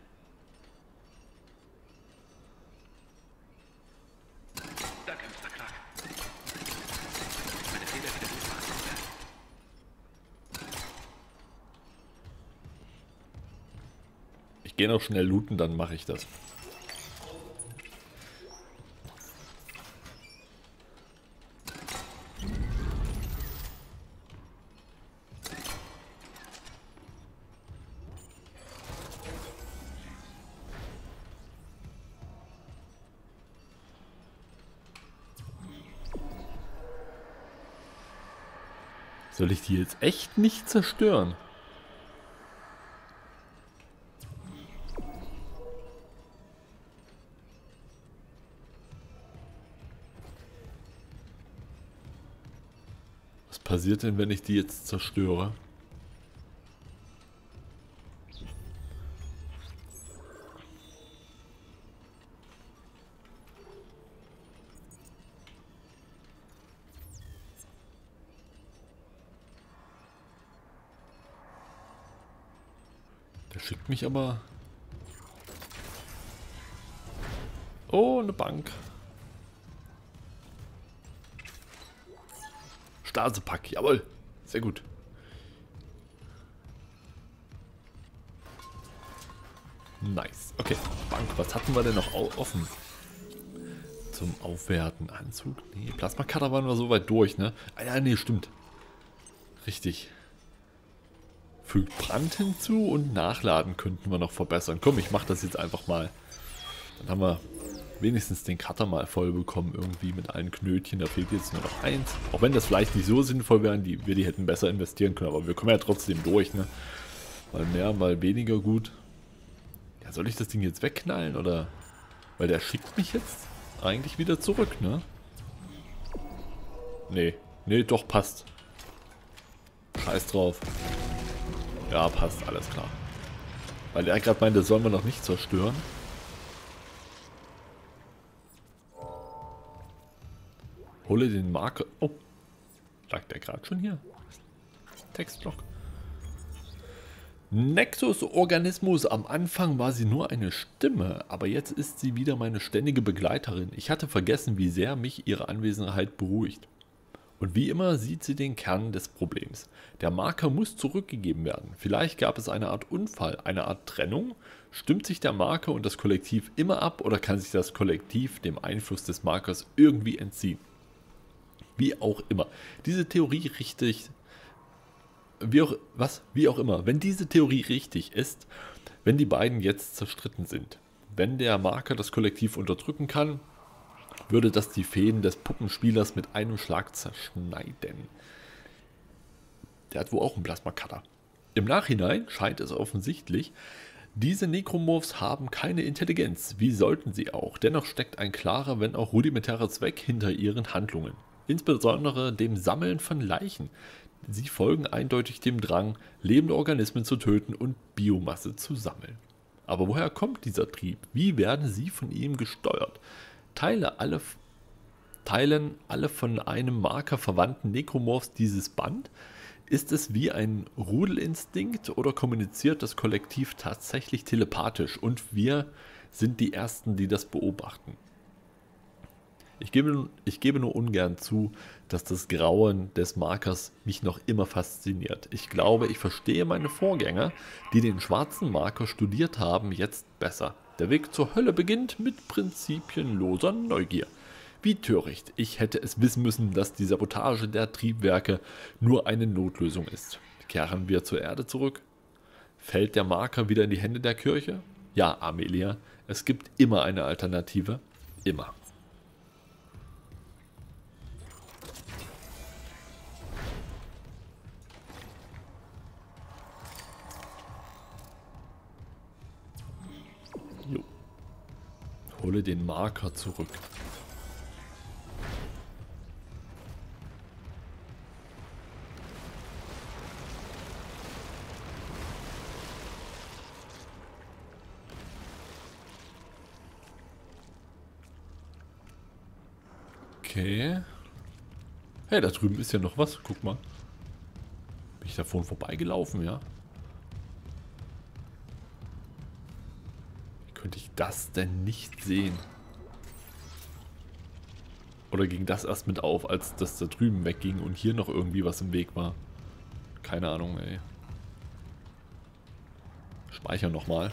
Danke, Mister Clark. Meine Fehler wieder gut machen. Ich gehe noch schnell looten, dann mache ich das. Soll ich die jetzt echt nicht zerstören? Was passiert denn, wenn ich die jetzt zerstöre? Der schickt mich aber... Oh, eine Bank. Stasepack, jawohl. Sehr gut. Nice. Okay, Bank. Was hatten wir denn noch offen? Zum Aufwerten. Anzug? Nee, Plasma-Cutter waren wir so weit durch, ne? Ah ja, nee, stimmt. Richtig. Fügt Brand hinzu und Nachladen könnten wir noch verbessern. Komm, ich mache das jetzt einfach mal. Dann haben wir wenigstens den Cutter mal voll bekommen, irgendwie mit allen Knötchen. Da fehlt jetzt nur noch eins. Auch wenn das vielleicht nicht so sinnvoll wäre, die, wir die hätten besser investieren können. Aber wir kommen ja trotzdem durch, ne? Mal mehr, mal weniger gut. Ja, soll ich das Ding jetzt wegknallen, oder? Weil der schickt mich jetzt eigentlich wieder zurück, ne? Nee, nee, doch, passt. Scheiß drauf. Ja, passt, alles klar. Weil er gerade meinte, das sollen wir noch nicht zerstören. Hole den Marker. Oh, lag der gerade schon hier? Textblock. Nexus-Organismus. Am Anfang war sie nur eine Stimme, aber jetzt ist sie wieder meine ständige Begleiterin. Ich hatte vergessen, wie sehr mich ihre Anwesenheit beruhigt. Und wie immer sieht sie den Kern des Problems. Der Marker muss zurückgegeben werden. Vielleicht gab es eine Art Unfall, eine Art Trennung. Stimmt sich der Marker und das Kollektiv immer ab oder kann sich das Kollektiv dem Einfluss des Markers irgendwie entziehen? Wie auch immer. Diese Theorie richtig... Wie auch, was? Wie auch immer. Wenn diese Theorie richtig ist, wenn die beiden jetzt zerstritten sind, wenn der Marker das Kollektiv unterdrücken kann, würde das die Fäden des Puppenspielers mit einem Schlag zerschneiden. Der hat wohl auch einen Plasma-Cutter. Im Nachhinein scheint es offensichtlich, diese Necromorphs haben keine Intelligenz. Wie sollten sie auch? Dennoch steckt ein klarer, wenn auch rudimentärer Zweck hinter ihren Handlungen. Insbesondere dem Sammeln von Leichen. Sie folgen eindeutig dem Drang, lebende Organismen zu töten und Biomasse zu sammeln. Aber woher kommt dieser Trieb? Wie werden sie von ihm gesteuert? Teile alle, teilen alle von einem Marker verwandten Necromorphs dieses Band? Ist es wie ein Rudelinstinkt oder kommuniziert das Kollektiv tatsächlich telepathisch und wir sind die Ersten, die das beobachten? Ich gebe, ich gebe nur ungern zu, dass das Grauen des Markers mich noch immer fasziniert. Ich glaube, ich verstehe meine Vorgänger, die den schwarzen Marker studiert haben, jetzt besser. Der Weg zur Hölle beginnt mit prinzipienloser Neugier. Wie töricht, ich hätte es wissen müssen, dass die Sabotage der Triebwerke nur eine Notlösung ist. Kehren wir zur Erde zurück? Fällt der Marker wieder in die Hände der Kirche? Ja, Amelia, es gibt immer eine Alternative. Immer. Jo. Hole den Marker zurück. Okay. Hey, da drüben ist ja noch was. Guck mal. Bin ich da vorhin vorbeigelaufen, ja? Wie könnte ich das denn nicht sehen? Oder ging das erst mit auf, als das da drüben wegging und hier noch irgendwie was im Weg war? Keine Ahnung, ey. Speichern nochmal.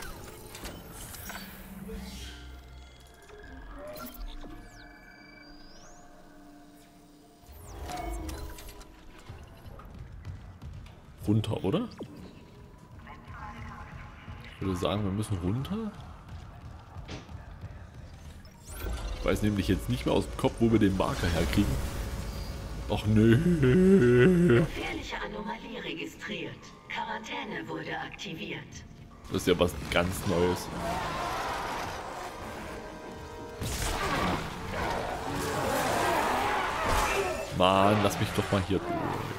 Runter, oder? Ich würde sagen, wir müssen runter. Ich weiß nämlich jetzt nicht mehr aus dem Kopf, wo wir den Marker herkriegen. Ach nö. Gefährliche Anomalie registriert. Quarantäne wurde aktiviert. Das ist ja was ganz Neues. Mann, lass mich doch mal hier durch.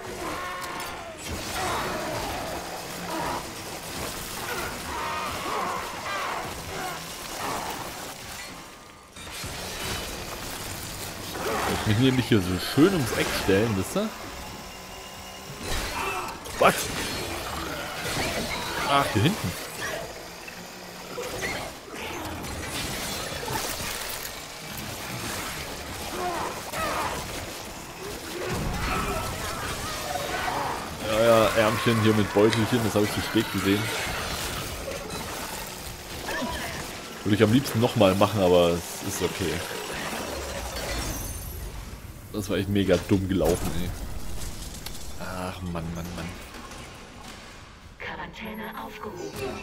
Ich mich nämlich hier so schön ums Eck stellen, wisst ihr? Was? Ach, hier hinten. Ja, ja, Ärmchen hier mit Beutelchen, das habe ich zu spät gesehen. Würde ich am liebsten nochmal machen, aber es ist okay. Das war echt mega dumm gelaufen, ey. Ach, Mann, Mann, Mann. Quarantäne aufgehoben.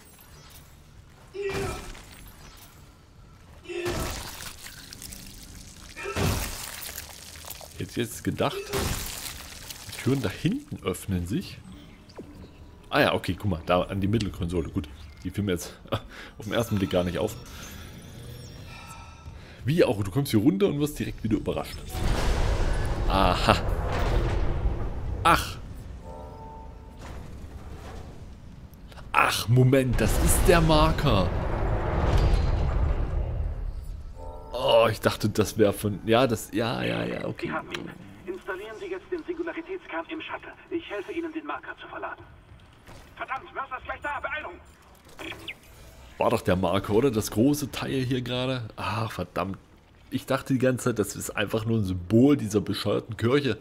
Jetzt jetzt gedacht, die Türen da hinten öffnen sich. Ah ja, okay, guck mal, da an die Mittelkonsole. Gut, die fiel mir jetzt auf den ersten Blick gar nicht auf. Wie auch, du kommst hier runter und wirst direkt wieder überrascht. Aha. Ach. Ach, Moment, das ist der Marker. Oh, ich dachte, das wäre von... Ja, das... Ja, ja, ja, okay. Sie haben ihn. Installieren Sie jetzt den Singularitätskern im Shuttle. Ich helfe Ihnen, den Marker zu verladen. Verdammt, Mörser ist gleich da. Beeilung! War doch der Marker, oder? Das große Teil hier gerade. Ach, verdammt. ich dachte die ganze Zeit, das ist einfach nur ein Symbol dieser bescheuerten Kirche.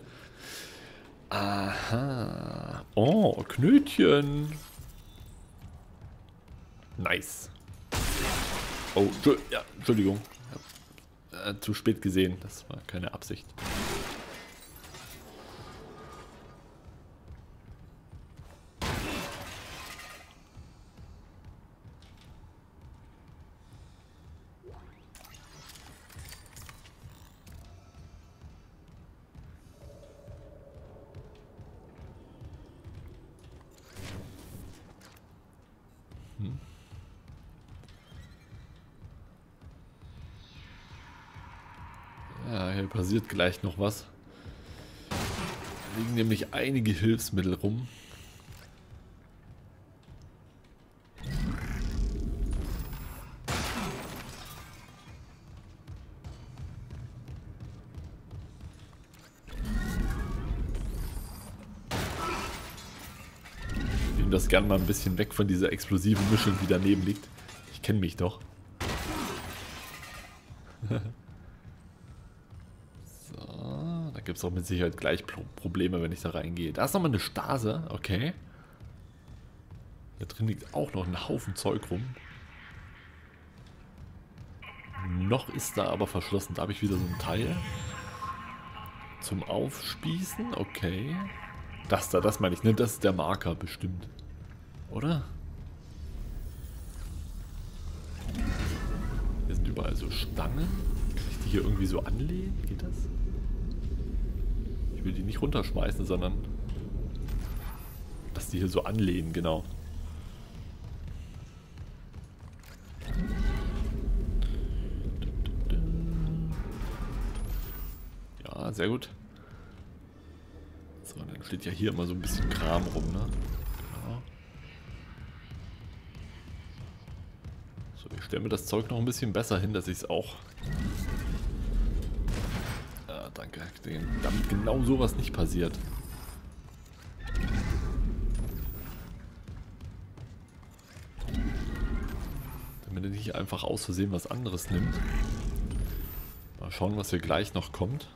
Aha. Oh, Knötchen. Nice. Oh, ja, Entschuldigung. Ich hab, äh, zu spät gesehen. Das war keine Absicht. Ja, hier passiert gleich noch was. Da liegen nämlich einige Hilfsmittel rum. Ich nehme das gerne mal ein bisschen weg von dieser explosiven Mischung, die daneben liegt. Ich kenne mich doch. Da gibt es auch mit Sicherheit gleich Probleme, wenn ich da reingehe. Da ist nochmal eine Stase, okay. Da drin liegt auch noch ein Haufen Zeug rum. Noch ist da aber verschlossen. Da habe ich wieder so ein Teil. Zum Aufspießen, okay. Das da, das meine ich, ne? Das ist der Marker bestimmt. Oder? Hier sind überall so Stangen. Kann ich die hier irgendwie so anlehnen? Geht das? Ich will die nicht runterschmeißen, sondern dass die hier so anlehnen, genau. Ja, sehr gut. So, dann steht ja hier immer so ein bisschen Kram rum, ne? Genau. So, ich stelle mir das Zeug noch ein bisschen besser hin, dass ich es auch... Ja, danke. Damit genau sowas nicht passiert. Damit er nicht einfach aus Versehen was anderes nimmt. Mal schauen, was hier gleich noch kommt.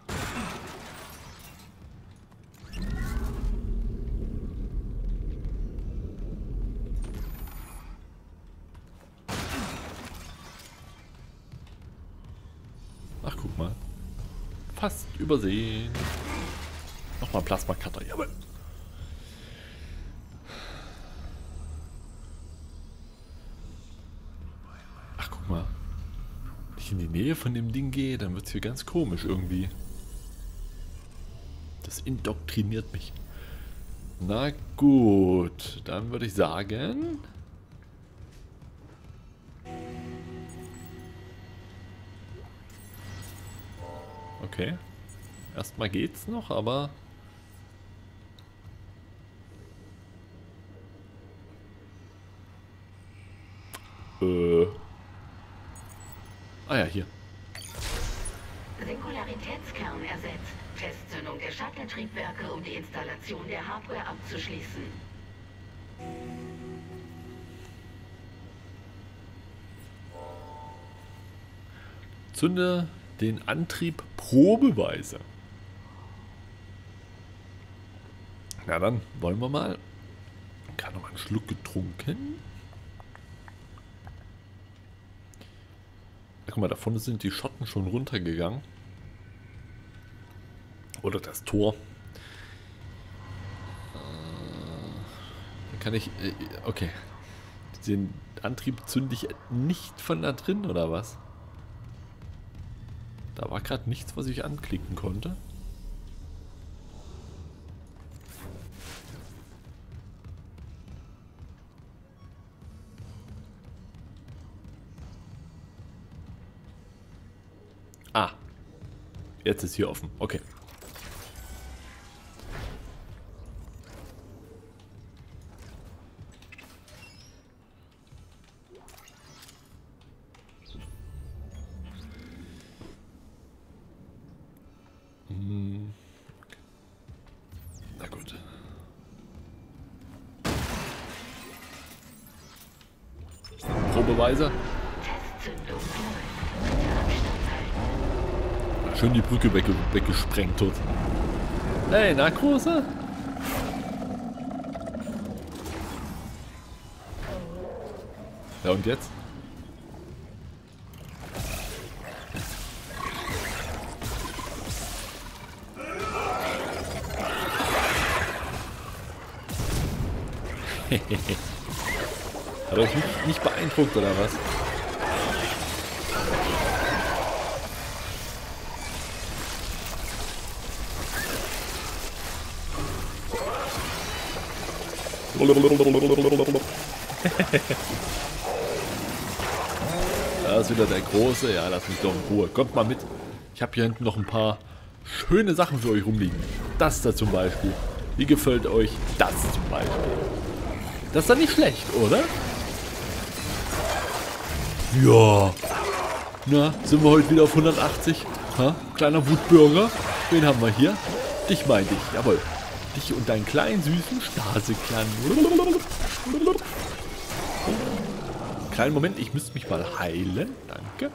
Ach, guck mal. Fast übersehen. Nochmal Plasma-Cutter, jawohl. Ach, guck mal. Wenn ich in die Nähe von dem Ding gehe, dann wird es hier ganz komisch irgendwie. Das indoktriniert mich. Na gut, dann würde ich sagen... Okay. Erstmal geht's noch, aber... Äh... Ah ja, hier. Singularitätskern ersetzt. Testzündung der Shuttle-Triebwerke, um die Installation der Hardware abzuschließen. Zünde den Antrieb probeweise. Na dann, wollen wir mal. Ich habe noch einen Schluck getrunken. Guck mal, da vorne sind die Schotten schon runtergegangen. Oder das Tor. Dann kann ich... Okay. Den Antrieb zünde ich nicht von da drin, oder was? Da war gerade nichts, was ich anklicken konnte. Ah. Jetzt ist hier offen. Okay. Na gut. Probeweise. Testzündung läuft. Abstand halten. Schön die Brücke wegge weggesprengt wird. Hey, na, Große? Ja, und jetzt? Hat euch nicht, nicht beeindruckt, oder was? Da ist wieder der Große. Ja, lass mich doch in Ruhe. Kommt mal mit. Ich habe hier hinten noch ein paar schöne Sachen für euch rumliegen. Das da zum Beispiel. Wie gefällt euch das zum Beispiel? Das ist doch nicht schlecht, oder? Ja. Na, sind wir heute wieder auf hundertachtzig? Ha? Kleiner Wutbürger. Wen haben wir hier? Dich meinte ich. Jawohl. Dich und deinen kleinen süßen Stasekern. Kleinen Moment, ich müsste mich mal heilen. Danke.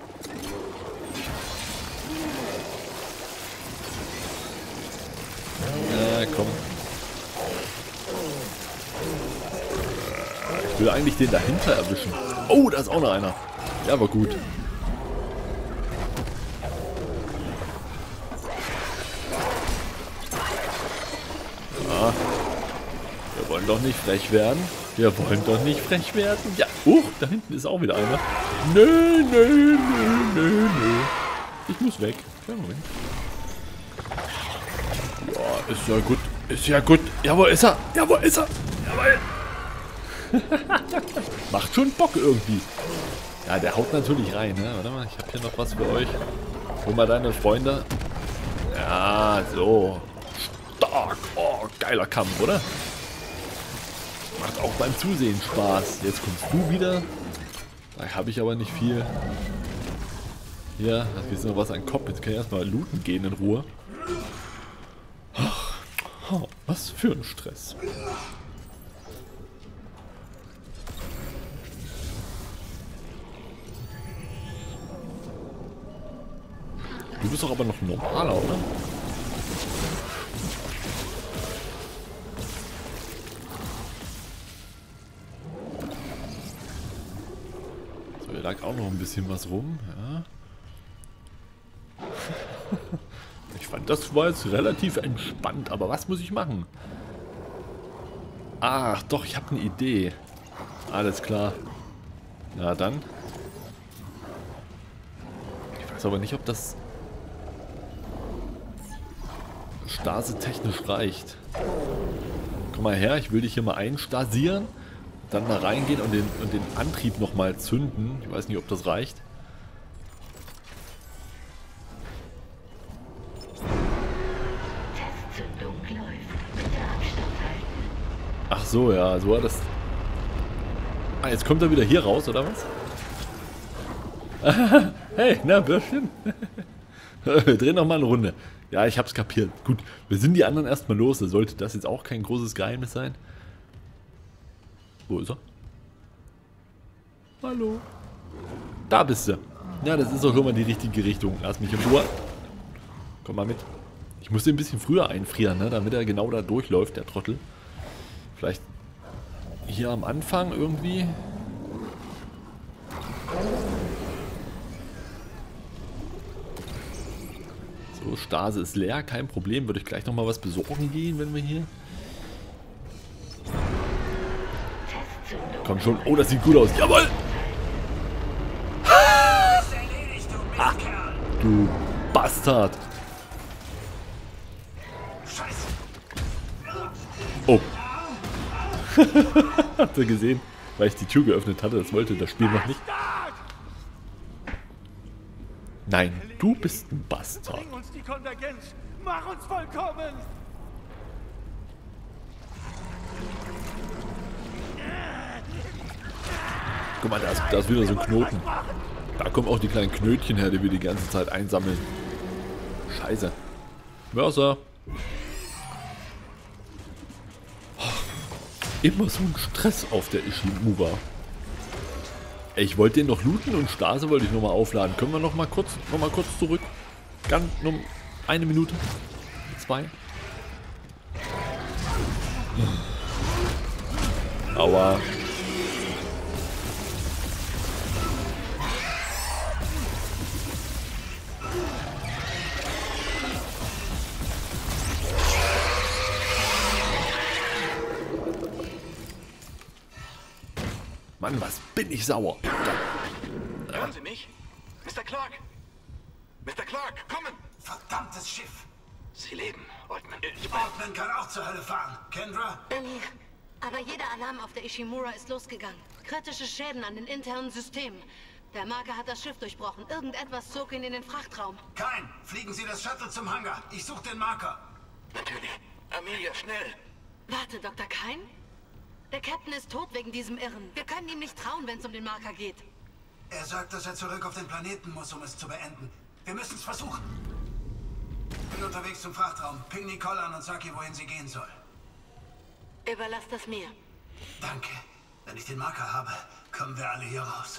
Ja, komm. Ich will eigentlich den dahinter erwischen. Oh, da ist auch noch einer. Ja, war gut. Ja. Wir wollen doch nicht frech werden. Wir wollen doch nicht frech werden. Ja, huch, da hinten ist auch wieder einer. Nö, nö, nö, nö, nö. Ich muss weg. Ja, Moment. Ja, ist ja gut. Ist ja gut. Ja, wo ist er? Ja, wo ist er? Jawohl. Macht schon Bock irgendwie. Ja, der haut natürlich rein, ne? Warte mal, ich habe hier noch was für euch. Hol mal deine Freunde. Ja, so. Stark. Oh, geiler Kampf, oder? Macht auch beim Zusehen Spaß. Jetzt kommst du wieder. Da habe ich aber nicht viel. Hier, da ist noch was an den Kopf. Jetzt kann ich erstmal looten gehen in Ruhe. Ach, oh, was für ein Stress. Du bist doch aber noch ein normaler, oder? So, hier lag auch noch ein bisschen was rum, ja. Ich fand, das war jetzt relativ entspannt, aber was muss ich machen? Ach, doch, ich habe eine Idee. Alles klar. Na dann. Ich weiß aber nicht, ob das Stase technisch reicht. Komm mal her, ich will dich hier mal einstasieren. Dann mal reingehen und den, und den Antrieb nochmal zünden. Ich weiß nicht, ob das reicht. Testzündung läuft. Bitte Abstand halten. Ach so, ja, so war das. Ah, jetzt kommt er wieder hier raus, oder was? Hey, na, Bürschchen. Wir drehen noch mal eine Runde. Ja, ich hab's kapiert. Gut, wir sind die anderen erstmal los. Da sollte das jetzt auch kein großes Geheimnis sein. Wo ist er? Hallo. Da bist du. Ja, das ist doch schon mal die richtige Richtung. Lass mich in Ruhe. Komm mal mit. Ich muss den ein bisschen früher einfrieren, ne, damit er genau da durchläuft, der Trottel. Vielleicht hier am Anfang irgendwie. So, Stase ist leer, kein Problem. Würde ich gleich nochmal was besorgen gehen, wenn wir hier... Komm schon. Oh, das sieht gut aus. Jawohl! Ah, du Bastard! Oh. Habt ihr gesehen? Weil ich die Tür geöffnet hatte. Das wollte das Spiel noch nicht. Nein, du bist ein Bastard. Bring uns die Konvergenz. Mach uns vollkommen. Guck mal, da ist, da ist wieder so ein Knoten. Da kommen auch die kleinen Knötchen her, die wir die ganze Zeit einsammeln. Scheiße. Mörser. Immer so ein Stress auf der Ishimuwa. Ich wollte den noch looten und Stase wollte ich nochmal aufladen. Können wir nochmal kurz, noch mal kurz zurück? Ganz nur eine Minute. Zwei. Aua. Mann, was bin ich sauer. Hören Sie mich? Mister Clark! Mister Clark, kommen! Verdammtes Schiff! Sie leben, Oldman. Ich bin... Oldman kann auch zur Hölle fahren. Kendra? Emir, aber jeder Alarm auf der Ishimura ist losgegangen. Kritische Schäden an den internen Systemen. Der Marker hat das Schiff durchbrochen. Irgendetwas zog ihn in den Frachtraum. Kein! Fliegen Sie das Shuttle zum Hangar. Ich suche den Marker. Natürlich. Amelia, schnell! Warte, Doktor Kain? Der Captain ist tot wegen diesem Irren. Wir können ihm nicht trauen, wenn es um den Marker geht. Er sagt, dass er zurück auf den Planeten muss, um es zu beenden. Wir müssen es versuchen. Bin unterwegs zum Frachtraum. Ping Nicole an und sag ihr, wohin sie gehen soll. Überlass das mir. Danke. Wenn ich den Marker habe, kommen wir alle hier raus.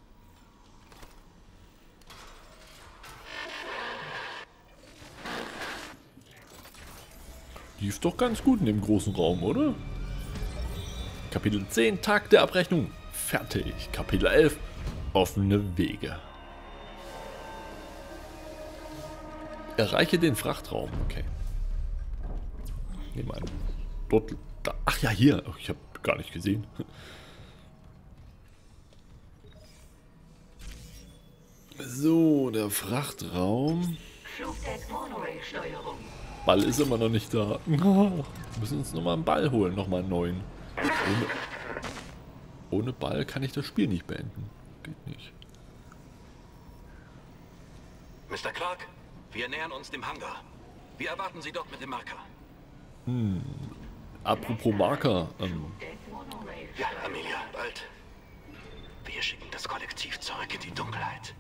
Lief doch ganz gut in dem großen Raum, oder? Kapitel zehn, Tag der Abrechnung. Fertig. Kapitel elf, offene Wege. Erreiche den Frachtraum. Okay. Nehmen wir an. Dort. Da. Ach ja, hier. Ich habe gar nicht gesehen. So, der Frachtraum. Flugdeck-Monorail-Steuerung. Ball ist immer noch nicht da. Wir müssen uns nochmal einen Ball holen. Nochmal einen neuen. Ohne, ohne Ball kann ich das Spiel nicht beenden. Geht nicht. Mister Clark, wir nähern uns dem Hangar. Wir erwarten Sie dort mit dem Marker. Hm. Apropos Marker. Ähm, Ja, Amelia, bald. Wir schicken das Kollektiv zurück in die Dunkelheit.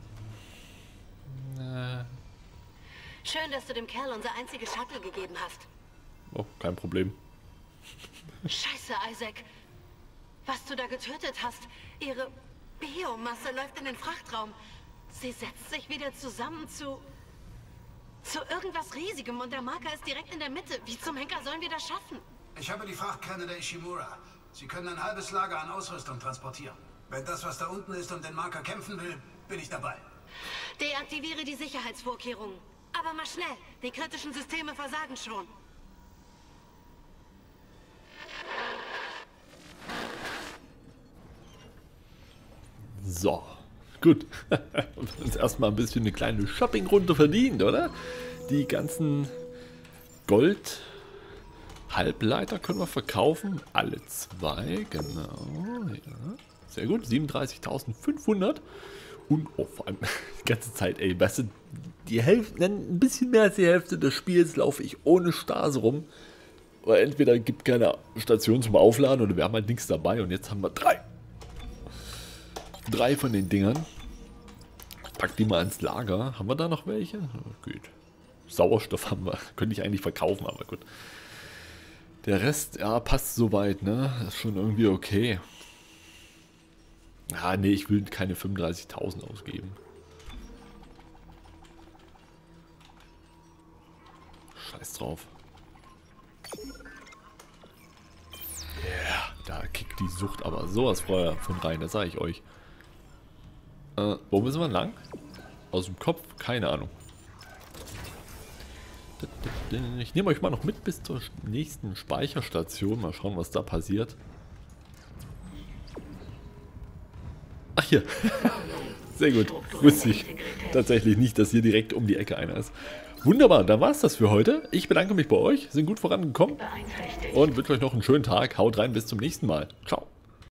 äh, Schön, dass du dem Kerl unser einziges Shuttle gegeben hast. oh, kein Problem. Scheiße, Isaac. Was du da getötet hast, ihre Biomasse läuft in den Frachtraum. Sie setzt sich wieder zusammen zu... zu irgendwas Riesigem und der Marker ist direkt in der Mitte. Wie zum Henker sollen wir das schaffen? Ich habe die Frachtkerne der Ishimura. Sie können ein halbes Lager an Ausrüstung transportieren. Wenn das, was da unten ist, um den Marker kämpfen will, bin ich dabei. Deaktiviere die Sicherheitsvorkehrungen. Aber mal schnell, die kritischen Systeme versagen schon. So, gut. Wir haben uns erstmal ein bisschen eine kleine Shopping-Runde verdient, oder? Die ganzen Gold-Halbleiter können wir verkaufen. Alle zwei, genau. Ja. Sehr gut, siebenunddreißigtausendfünfhundert. Und oh, vor allem die ganze Zeit, ey, weißt du, die Hälfte, ein bisschen mehr als die Hälfte des Spiels laufe ich ohne Stase rum. Weil entweder gibt keine Station zum Aufladen oder wir haben halt nichts dabei. Und jetzt haben wir drei. Drei von den Dingern. Pack die mal ins Lager. Haben wir da noch welche? Oh, gut. Sauerstoff haben wir. Könnte ich eigentlich verkaufen, aber gut. Der Rest, ja, passt soweit, ne? Ist schon irgendwie okay. Ah, nee, ich will keine fünfunddreißigtausend ausgeben. Scheiß drauf. Ja, yeah, da kickt die Sucht aber sowas vorher von rein, das sage ich euch. Äh, wo müssen wir lang? Aus dem Kopf? Keine Ahnung. Ich nehme euch mal noch mit bis zur nächsten Speicherstation. Mal schauen, was da passiert. Ach hier. Sehr gut. Wusste ich tatsächlich nicht, dass hier direkt um die Ecke einer ist. Wunderbar, dann war es das für heute. Ich bedanke mich bei euch. Sind gut vorangekommen. Und wünsche euch noch einen schönen Tag. Haut rein, bis zum nächsten Mal. Ciao.